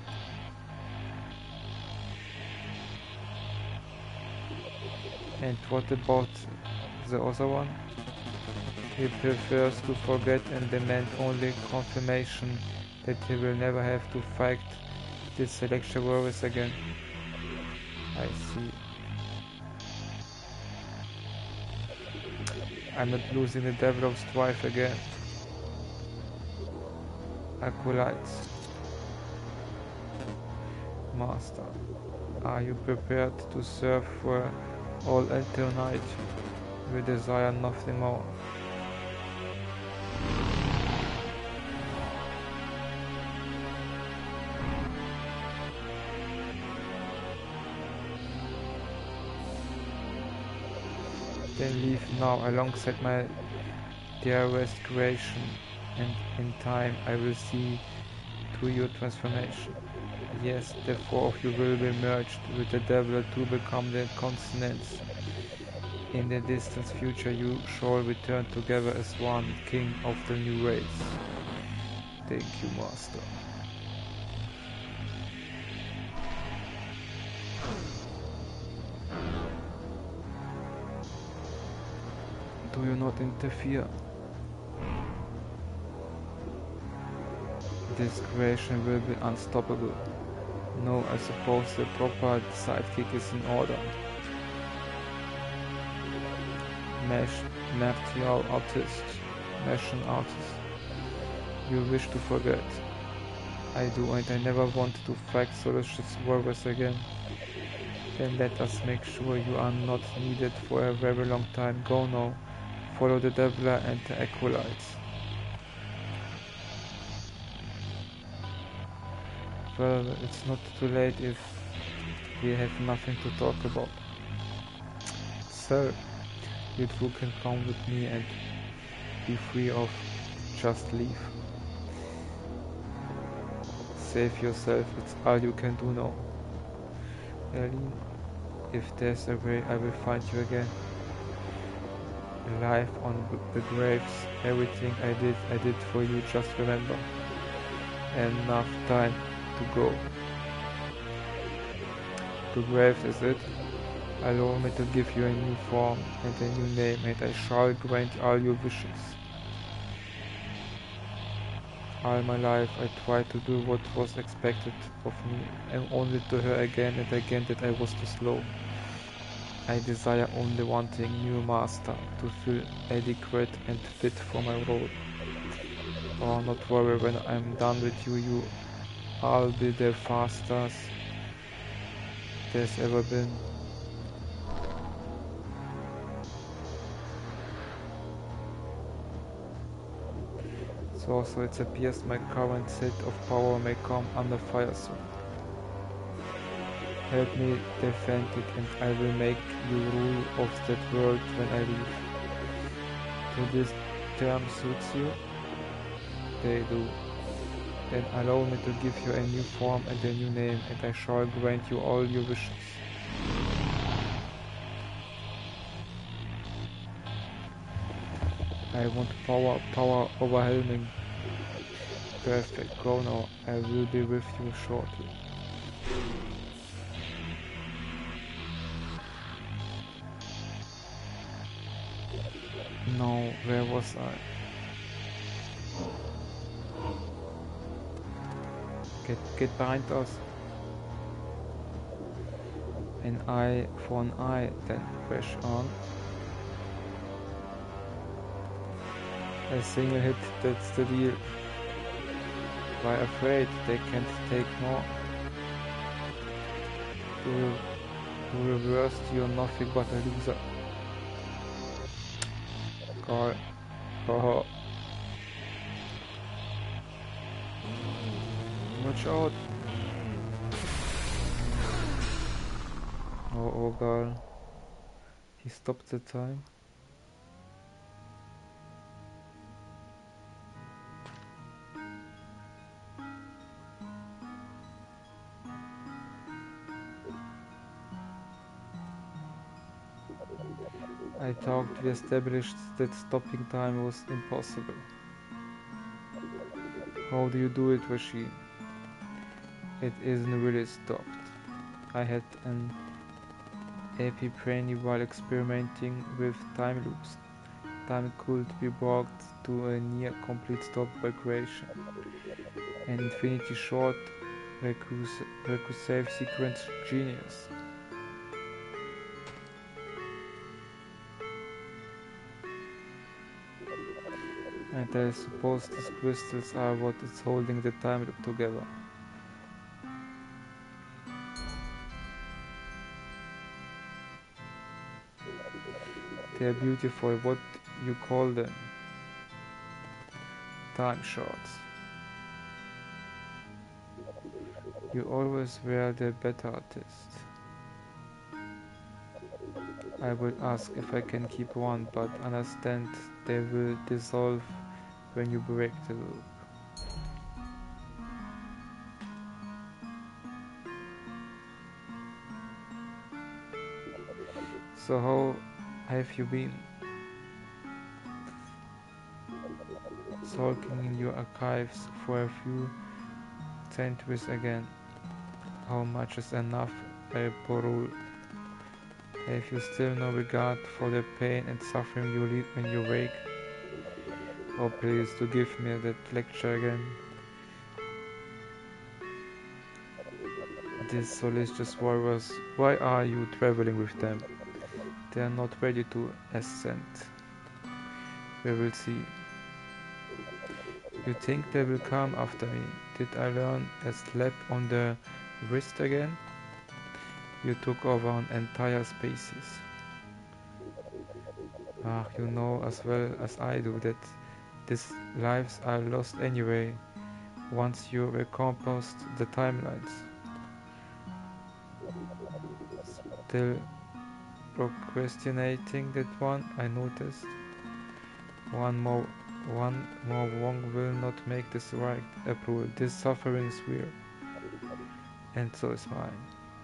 And what about the other one? He prefers to forget and demand only confirmation that he will never have to fight these Celestial Warriors again. I see. I'm not losing the Devil of Strife again. Acolytes. Master, are you prepared to serve for all eternity? We desire nothing more. Then leave now alongside my dearest creation, and in time I will see to your transformation. Yes, the four of you will be merged with the devil to become the consonants. In the distant future you shall return together as one king of the new race. Thank you, Master. Do you not interfere? This creation will be unstoppable. No, I suppose the proper sidekick is in order. Mesh, martial artist, martial artist. You wish to forget. I do, and I never want to fight Celestial Warriors again. Then let us make sure you are not needed for a very long time. Go now. Follow the Devler and the Acolytes. Well, it's not too late if we have nothing to talk about. So, you two can come with me and be free of just leave. Save yourself, it's all you can do now. Eileen, if there's a way, I will find you again. Alive on the graves, everything I did, I did for you, just remember. Enough time to go. The graves is it? Allow me to give you a new form and a new name, and I shall grant all your wishes. All my life I tried to do what was expected of me, and only to hear again and again that I was too slow. I desire only one thing, new master, to feel adequate and fit for my role. Oh, not worry, when I'm done with you, you I'll be the fastest there's ever been. So, so it appears my current set of power may come under fire soon. Help me defend it and I will make you rule of that world when I leave. Do this term suits you? They do. Then allow me to give you a new form and a new name, and I shall grant you all your wishes. I want power, power overwhelming. Perfect, go now, I will be with you shortly. No, where was I? Get, get behind us. An eye for an eye, then press on. A single hit, that's the deal. Why afraid? They can't take more. To, to reverse, you're nothing but a loser. God. Oh. Watch out. Oh, oh god. He stopped the time. I thought we established that stopping time was impossible. How do you do it, Rashid? It isn't really stopped. I had an epiphany while experimenting with time loops. Time could be brought to a near complete stop by creation. An infinity short recursive, recursive sequence genius. And I suppose these crystals are what is holding the time loop together. They are beautiful. What you call them? Time shards. You always were the better artist. I will ask if I can keep one, but understand they will dissolve when you break the loop. So how have you been? Sulking in your archives for a few centuries again. How much is enough, a Borul? Have you still no regard for the pain and suffering you lead when you wake? Oh, please, to give me that lecture again. These Solstice warriors, why are you traveling with them? They are not ready to ascend. We will see. You think they will come after me? Did I learn a slap on the wrist again? You took over an entire species. Ah, you know as well as I do that these lives are lost anyway, once you recompassed the timelines. Still procrastinating that one, I noticed. One more one more wrong will not make this right, April. This suffering is real. And so is mine.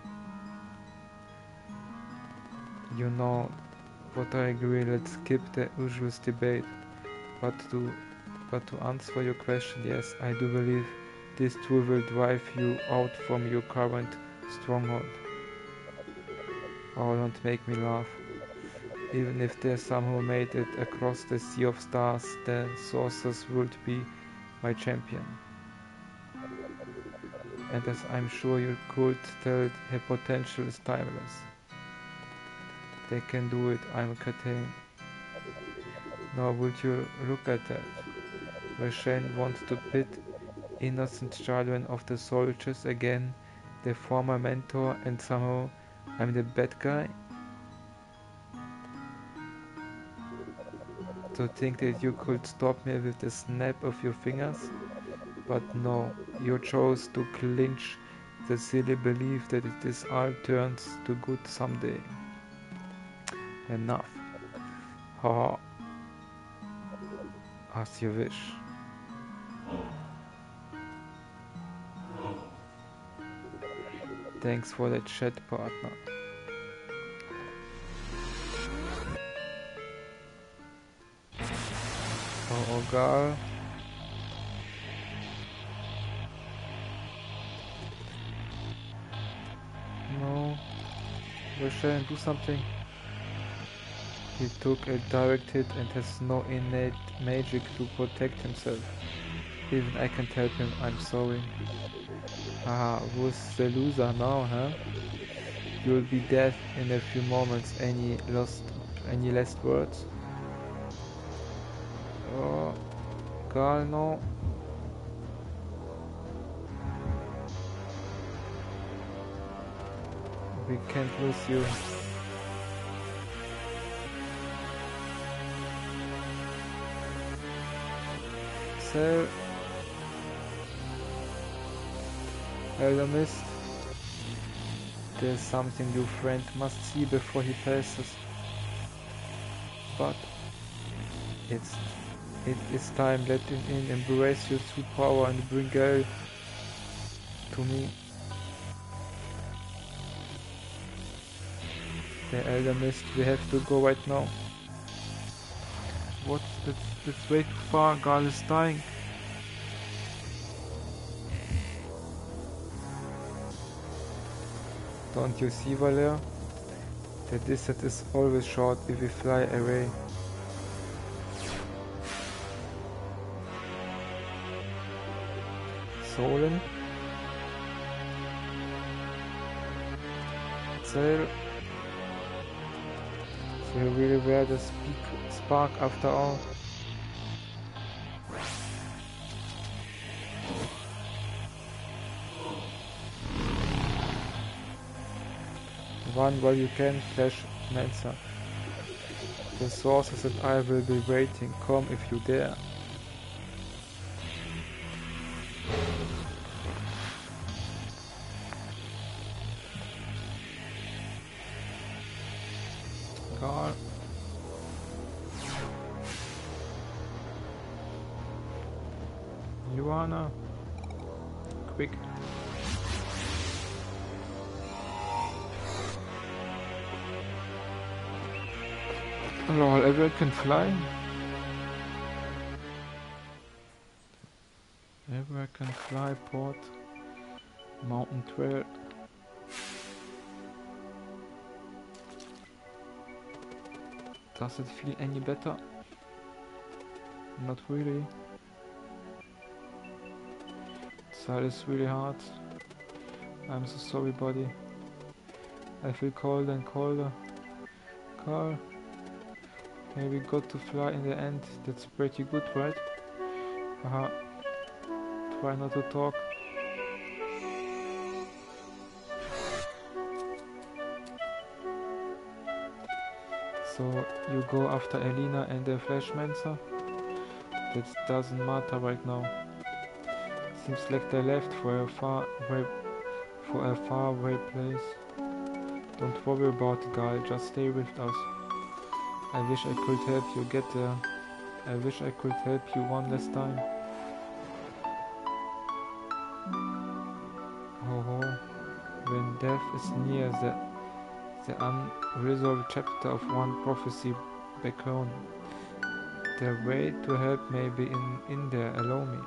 You know what, I agree, let's skip the usual debate. But to but to answer your question, yes, I do believe this tool will drive you out from your current stronghold. Oh, don't make me laugh. Even if they somehow made it across the sea of stars, the sorcerers would be my champion. And as I'm sure you could tell, her potential is timeless. They can do it, I'm Catane. Now would you look at that? Rashane wants to pit innocent children of the soldiers again, the former mentor, and somehow I'm the bad guy? To think that you could stop me with the snap of your fingers? But no, you chose to clinch the silly belief that this all turns to good someday. Enough. Haha. As you wish. Thanks for the chat, partner. Oh, oh girl. No. Rashane, do something. He took a direct hit and has no innate magic to protect himself. Even I can't help him, I'm sorry. Haha, who's the loser now, huh? You'll be dead in a few moments. Any lost, any last words? Oh, girl, no. We can't lose you. So, Elder Mist, there's something your friend must see before he passes. But it's it is time. Let him in, embrace your true power and bring Gale to me. The Elder Mist, we have to go right now. What? That's, that's way too far. Gal is dying. Don't you see, Valère? The distance is always short if we fly away. Solen. They they really were the speak, spark after all. Run while you can, Flash Mancer. The sources and I will be waiting. Come if you dare. Carl. Joanna. Quick. Lol, everyone can fly. Everyone can fly, port. Mountain trail. Does it feel any better? Not really. Side is really hard. I'm so sorry, buddy. I feel colder and colder. Carl. Maybe got to fly in the end. That's pretty good, right? Haha. Try not to talk. So you go after Elena and the Flashmancer? That doesn't matter right now. Seems like they left for a far away for a far away place. Don't worry about it, guy. Just stay with us. I wish I could help you get there. I wish I could help you one last time. Ho ho. When death is near, the, the unresolved chapter of one prophecy back home. The way to help may be in, in there, allow me.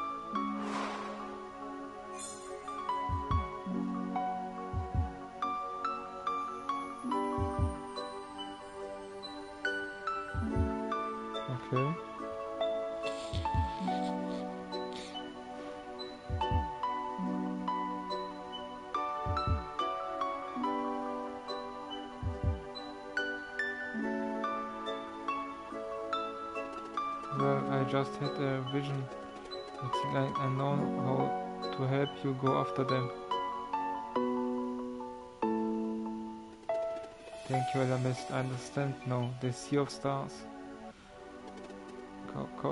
Okay. Well, I just had a vision. It's like I know how to help you go after them. Thank you, Alamist. I understand now. The Sea of Stars. Co co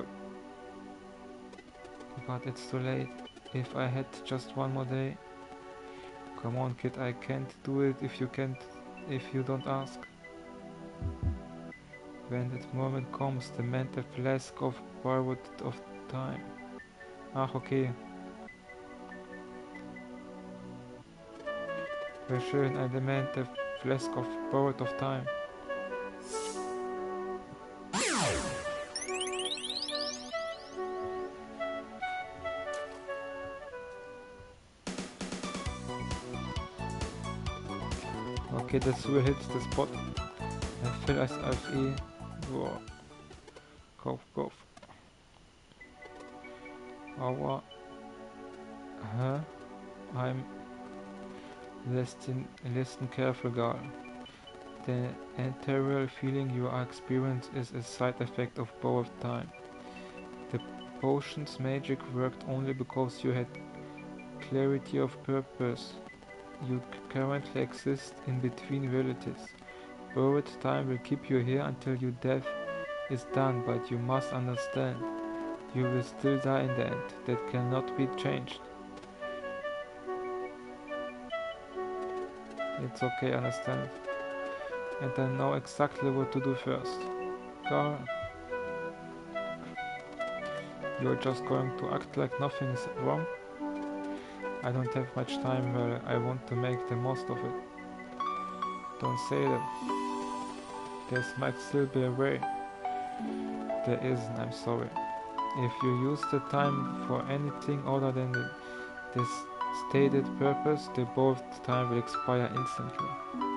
but it's too late. If I had just one more day. Come on, kid. I can't do it if you can't. If you don't ask. When that moment comes, the mental flask of borrowed of time. Ach, okay. Wir schön ein mental flask of borrowed of time. Okay, das will hit the spot. I feel as F E. Wow. Kauf, kauf. Aua. Huh? I'm listen, listen careful, girl. The interior feeling you are experiencing is a side effect of borrowed time. The potion's magic worked only because you had clarity of purpose. You currently exist in between realities. Borrowed time will keep you here until your death is done, but you must understand, you will still die in the end. That cannot be changed. It's okay, understand. And I know exactly what to do first. Carl, you're just going to act like nothing is wrong? I don't have much time, but I want to make the most of it. Don't say that. There might still be a way. There isn't, I'm sorry. If you use the time for anything other than the, this stated purpose, the borrowed time will expire instantly.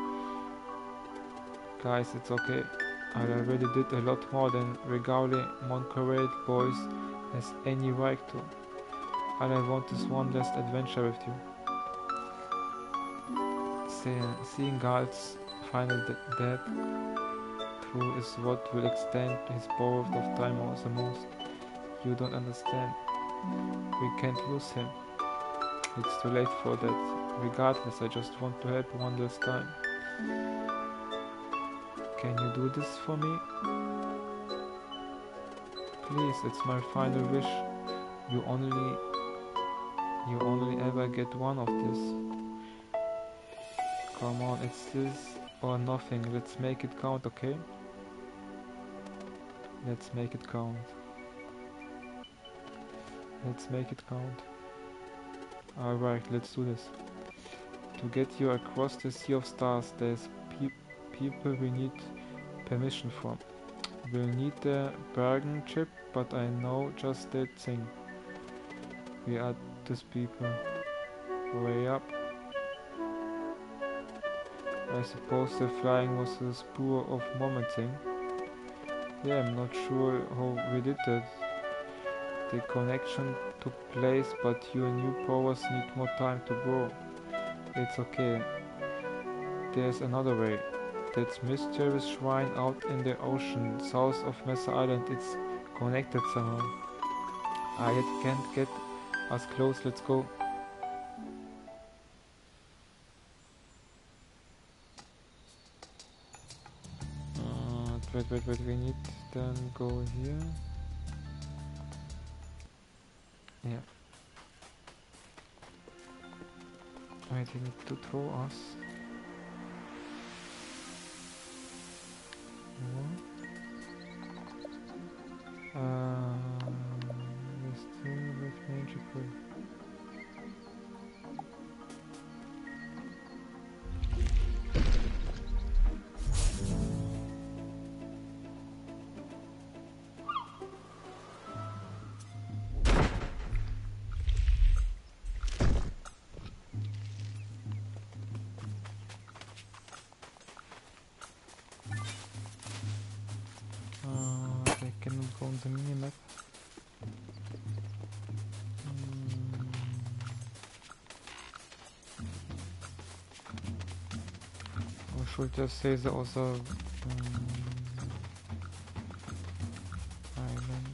Guys, it's okay. I already did a lot more than Regauli Montcurade boys has any right to. All I want is one last adventure with you. See, seeing Gal's final de death through is what will extend his power of time the most. You don't understand. We can't lose him. It's too late for that. Regardless, I just want to help one last time. Can you do this for me? Please, it's my final wish. You only... You only ever get one of this. Come on, it's this or nothing. Let's make it count, okay? Let's make it count. Let's make it count. Alright, let's do this. To get you across the Sea of Stars, there's pe people we need permission from. We'll need the bargain chip, but I know just that thing. We are these people. Way up. I suppose the flying was a spur of moment thing. Yeah, I'm not sure how we did that. The connection took place, but your new powers need more time to grow. It's okay. There's another way. That mysterious shrine out in the ocean, south of Mesa Island, it's connected somehow. I yet can't get us close, let's go. Uh, wait, wait, wait, we need then go here. Yeah. Wait, you need to throw us. What? Um, we still with magical. Cannot go on the minimap. Mm. Or should I say the other um, islands?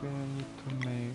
Okay, I need to make.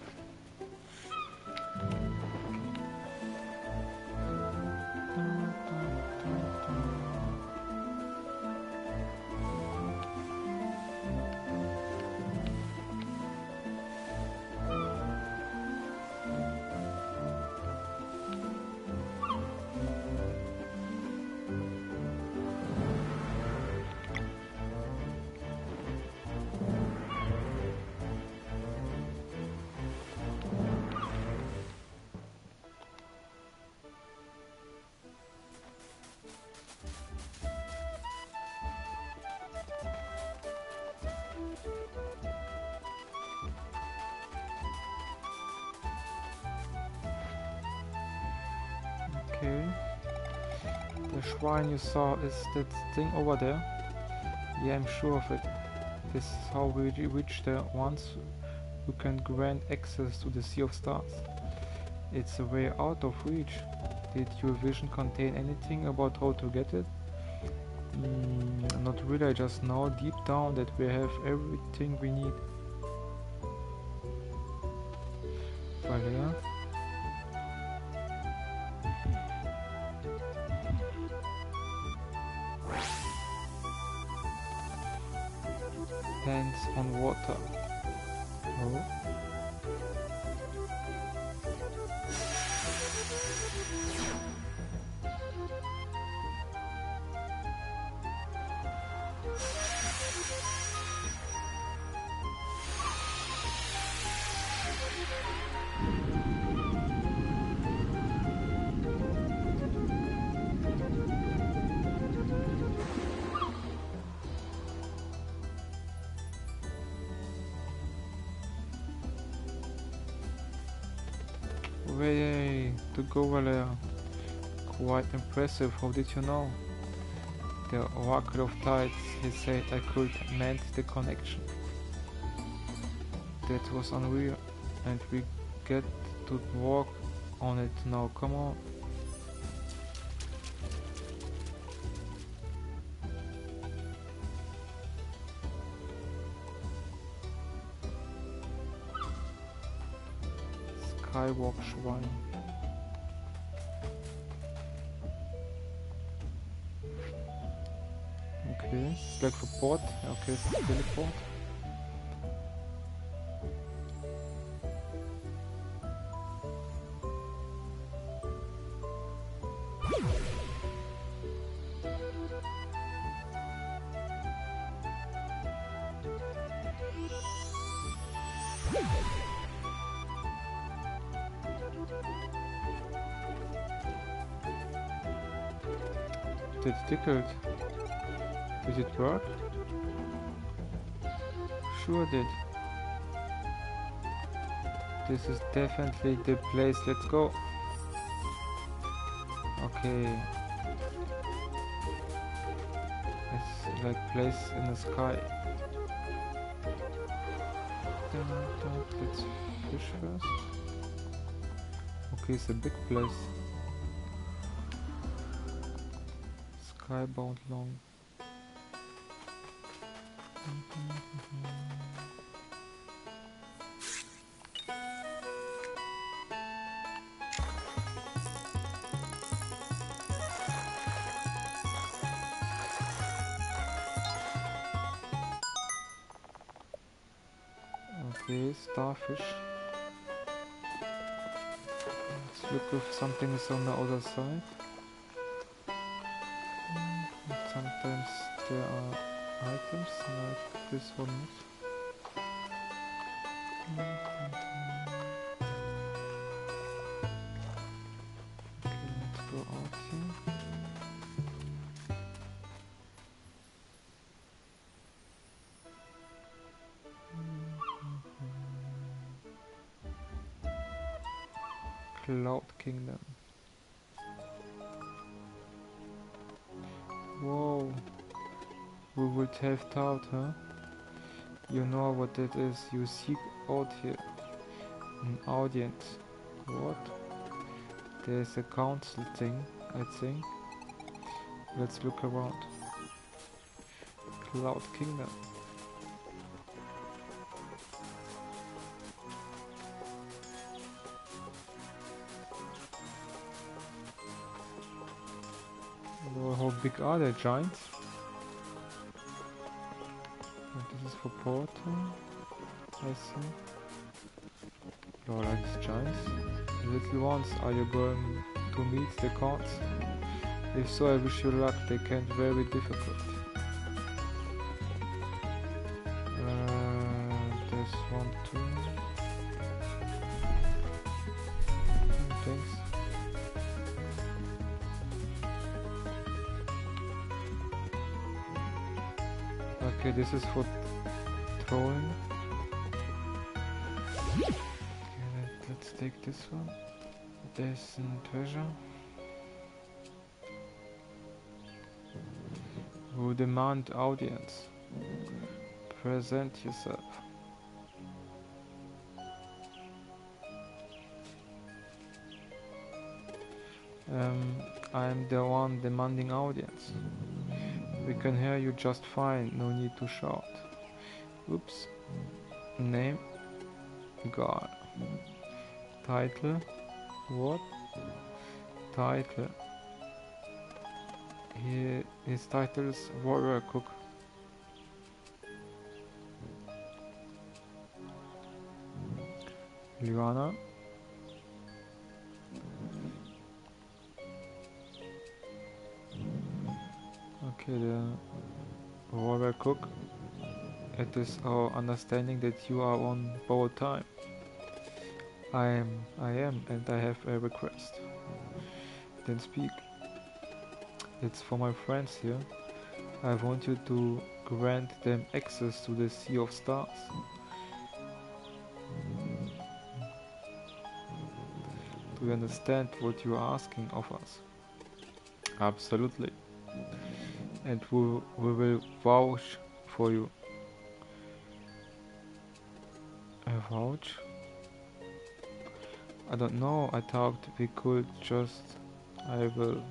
Okay. The shrine you saw is that thing over there? Yeah, I'm sure of it. This is how we re reach there. Once we can grant access to the Sea of Stars. It's a way out of reach. Did your vision contain anything about how to get it? Mm, not really, I just know deep down that we have everything we need. Valeria? Hands on water. Oh. Way to go, Valeria. Quite impressive, how did you know? The Oracle of Tides, he said I could mend the connection. That was unreal, and we get to walk on it now, come on. Skywalk Shrine. Okay, select the port. Okay, teleport. Did it tickle? Did it work? Sure did. This is definitely the place, let's go. Okay. It's like place in the sky. Let's fish first. Okay, it's a big place. Skybound long. Okay, starfish. Let's look if something is on the other side. Sometimes there are items like this one. Okay, let's go out here. Cloud Kingdom. Whoa. We would have thought, huh? You know what that is. You seek out here. An audience. What? There's a council thing, I think. Let's look around. Cloud Kingdom. How big are the giants? And this is for porter, I see. Oh, like these giants. Little ones, are you going to meet the cards? If so, I wish you luck. They can be very difficult. Uh, there's one too. Thanks. Okay, this is for throwing. Okay, let, let's take this one. There's a treasure. Who demand audience? Present yourself. Um, I'm the one demanding audience. We can hear you just fine, no need to shout. Oops. Name? God. Title? What? Title. He, his title is Warrior Cook. Liana. Okay, the Warrior Cook. It is our understanding that you are on borrowed time. I am, I am, and I have a request. Then speak. It's for my friends here. I want you to grant them access to the Sea of Stars. Do you understand what you are asking of us? Absolutely. And we, we will vouch for you. A vouch? I don't know, I thought we could just... I will...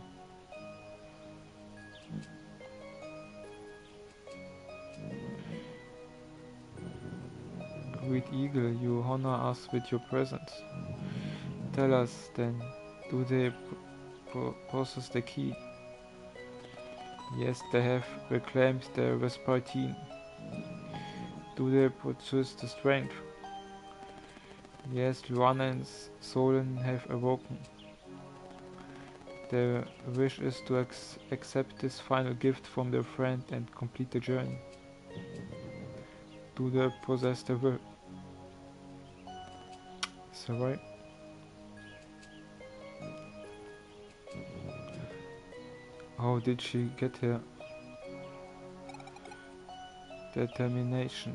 Great Eagle, you honor us with your presence. Tell us then, do they pro possess the key? Yes, they have reclaimed the Vespertine. Do they possess the strength? Yes, Luana and Solon have awoken. Their wish is to ex accept this final gift from their friend and complete the journey. Do they possess the will? Is that right? How did she get here? Determination.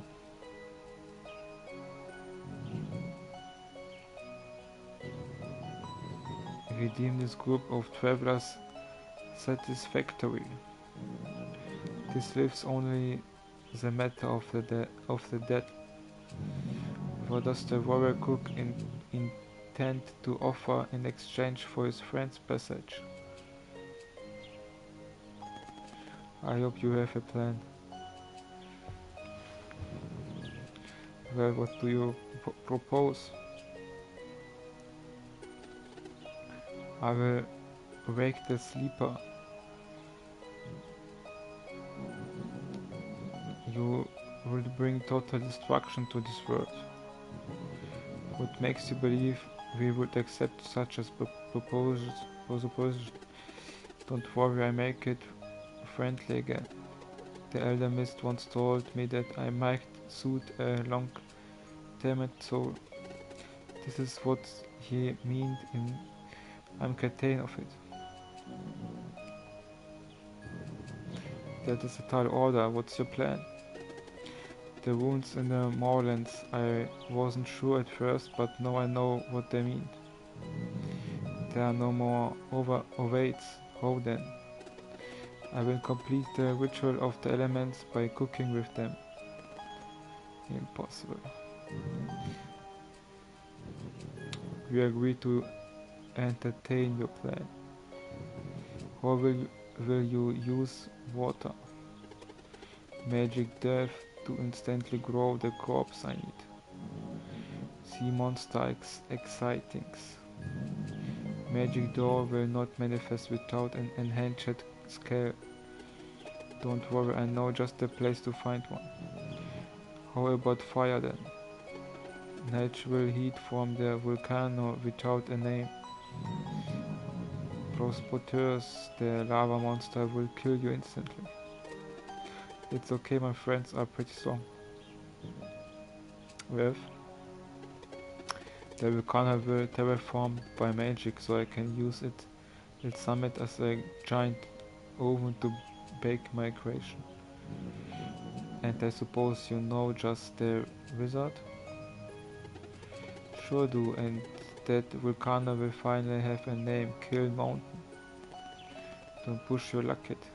Redeem this group of travelers satisfactory. This leaves only the matter of the de of the dead. What does the warrior cook in intend to offer in exchange for his friend's passage? I hope you have a plan. Well, what do you p propose? I will wake the sleeper. You will bring total destruction to this world. What makes you believe we would accept such as proposals? proposals? Don't worry, I make it friendly again. The Elder Mist once told me that I might suit a long-termed soul. This is what he meant in I'm captain of it. That is a tall order. What's your plan? The wounds in the moorlands. I wasn't sure at first, but now I know what they mean. There are no more over ovates. How then? I will complete the ritual of the elements by cooking with them. Impossible. We agree to entertain your plan. How will, will you use water? Magic death to instantly grow the crops I need. Sea monster ex excitings. Magic door will not manifest without an enhanced scale. Don't worry, I know just the place to find one. How about fire then? Natural heat from the volcano without a name. Prospoteurs, the lava monster, will kill you instantly. It's okay, my friends are pretty strong. With the volcano will terraform by magic, so I can use it its summit as a giant oven to bake my creation. And I suppose you know just the wizard? Sure do, and that volcano will finally have a name, Kill Mountain. Don't push your luck, kid.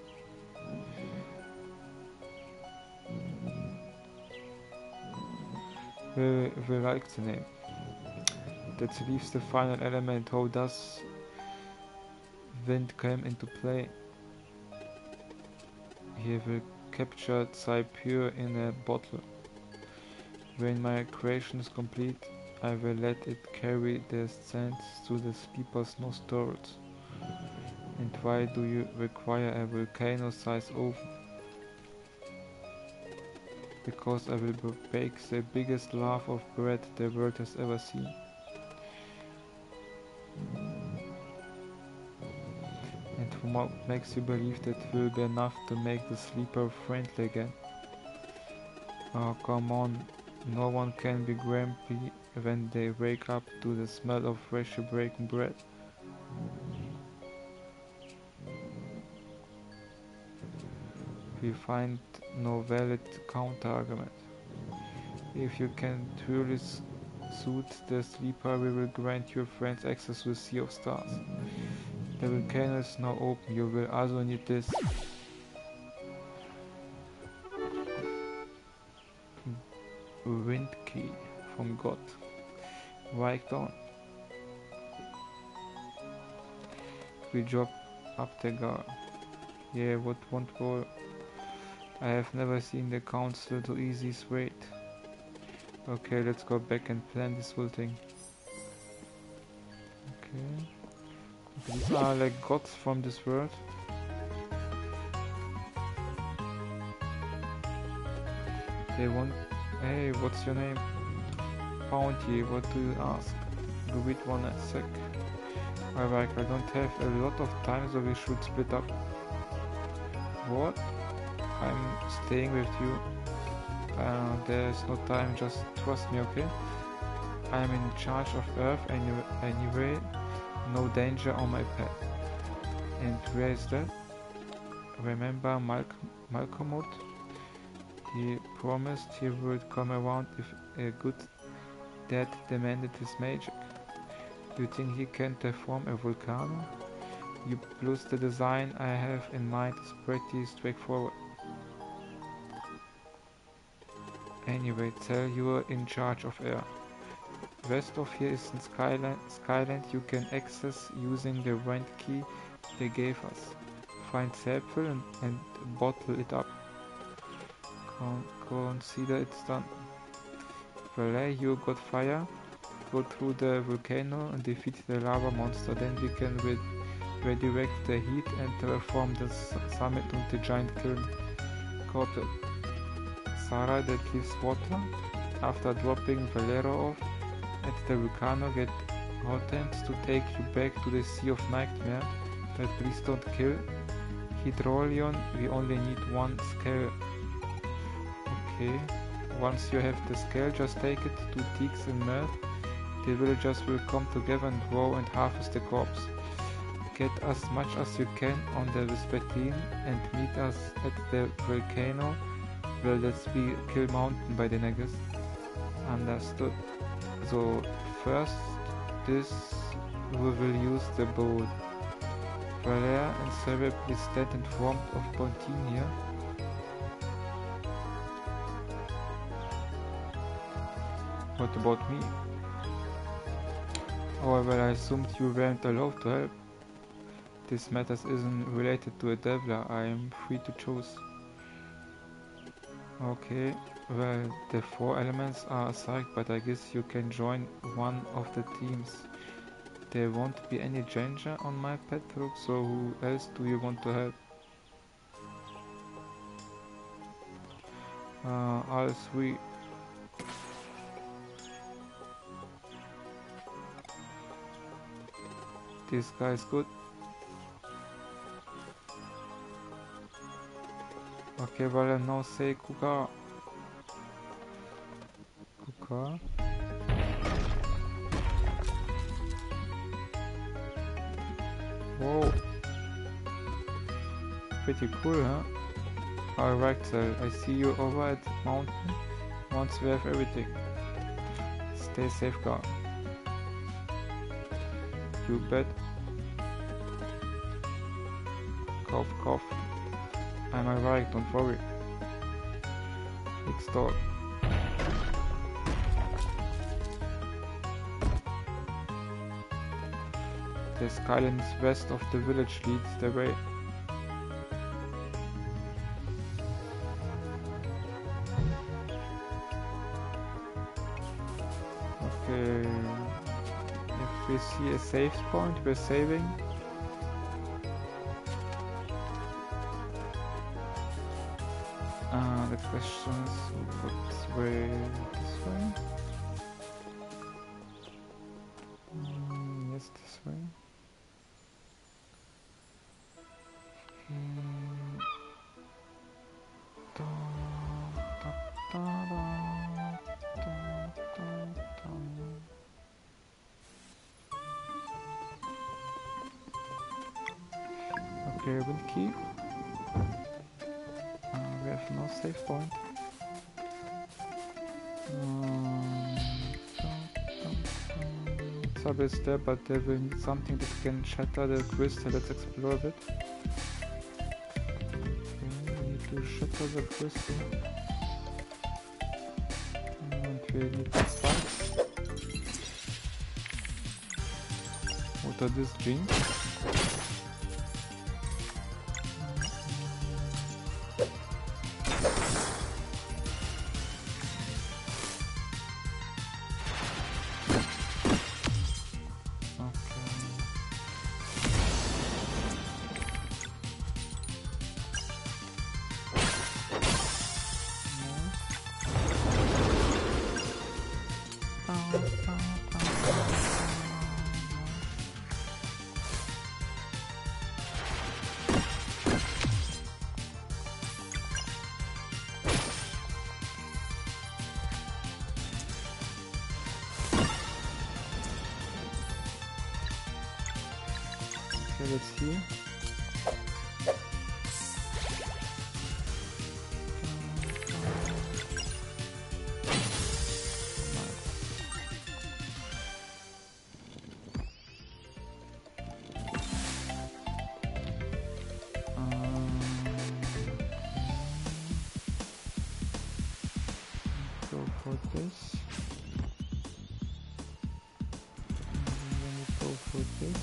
We, we like the name. That leaves the final element. How does wind come into play? Here we captured Pure in a bottle. When my creation is complete, I will let it carry the scents to the sleeper's nostrils. And why do you require a volcano-sized oven? Because I will bake the biggest loaf of bread the world has ever seen. And what makes you believe that will be enough to make the sleeper friendly again? Oh, come on. No one can be grumpy when they wake up to the smell of freshly baked bread. We find no valid counter-argument. If you can truly suit the sleeper, we will grant your friends access to the Sea of Stars. The volcano is now open. You will also need this. Wind key from God. Right on. We drop up the guard. Yeah, what won't go? I have never seen the council so easy straight. Okay, let's go back and plan this whole thing. Okay. These are like gods from this world. They want... Hey, what's your name? Bounty, what do you ask? Do we want a sec? Alright, I don't have a lot of time, so we should split up. What? I'm staying with you. Uh, there's no time, just trust me, okay? I'm in charge of Earth any anyway, no danger on my path. And where is that? Remember Malcolm Malcolmut? He promised he would come around if a good dad demanded his magic. Do you think he can terraform a volcano? You plus the design I have in mind is pretty straightforward. Anyway, tell you're in charge of air. West of here is in Skyland, Skyland you can access using the wind key they gave us. Find sample and, and bottle it up. Con consider it's done. Valet, you got fire. Go through the volcano and defeat the lava monster. Then we can re redirect the heat and terraform the summit with the giant kiln. Got it. Sarah that gives water. After dropping Valero off at the volcano, get Hortense to take you back to the Sea of Nightmare, but please don't kill. Hydrolion, we only need one scale. Okay, once you have the scale, just take it to Tix and Mirth. The villagers will come together and grow and harvest the crops. Get as much as you can on the Vespertine and meet us at the volcano. Well, let's be Kill Mountain by the Negus. Understood. So first, this we will use the boat. Valère and Sarah, please stand in front of Pontine here. What about me? Oh well, I assumed you weren't allowed to help. This matter isn't related to a Devler. I am free to choose. Okay, well, the four elements are assigned, but I guess you can join one of the teams. There won't be any danger on my patrol, so who else do you want to help? Uh, all three. This guy's good. Okay, well I now say Kuka. Kuka. Whoa. Pretty cool, huh? Alright, so I see you over at the mountain. Once we have everything. Stay safe, guard. You bet. Cough, cough. I'm alright, don't worry. Big store. The skylines west of the village leads the way. Okay. If we see a save point, we're saving. Uh, the question is what way? This way? Mm, yes, this way. Mm. Da, da, da, da, da, da, da. Okay, we'll keep. Uh, we have no save point. Um, Sub is there, but they will need something that can shatter the crystal. Let's explore a bit. Okay, we need to shatter the crystal. And we need the spikes. What are these genes? Okay, let's see. Um, go for this. And then we go for this.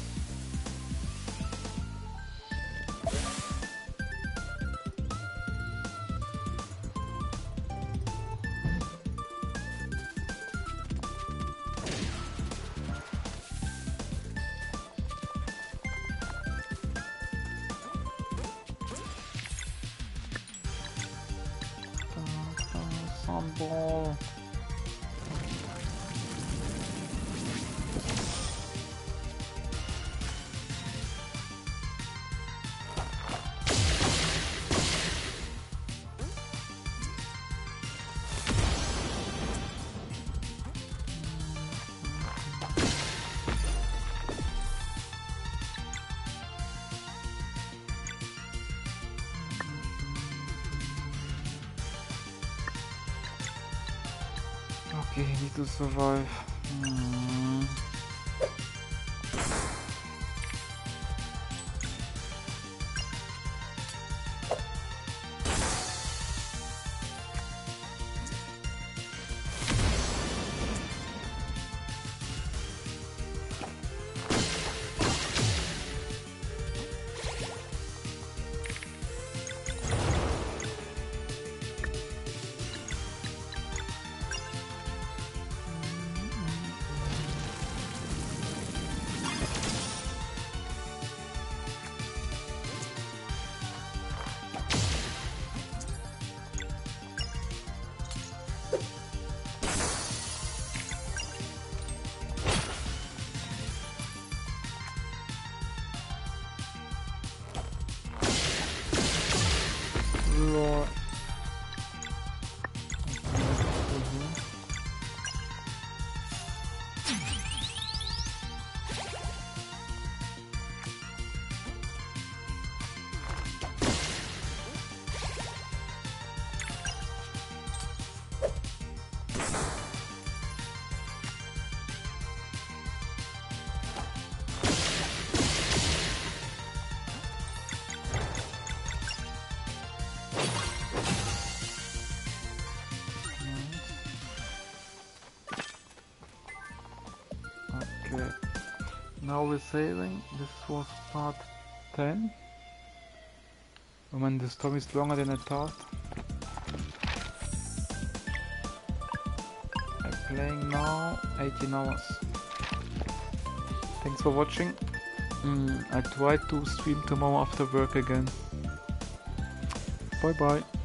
Ball. Okay, need to survive. Hmm. Okay. Now we're saving. This was part ten. I mean, the story is longer than I thought. I'm playing now eighteen hours. Thanks for watching. Mm, I try to stream tomorrow after work again. Bye bye.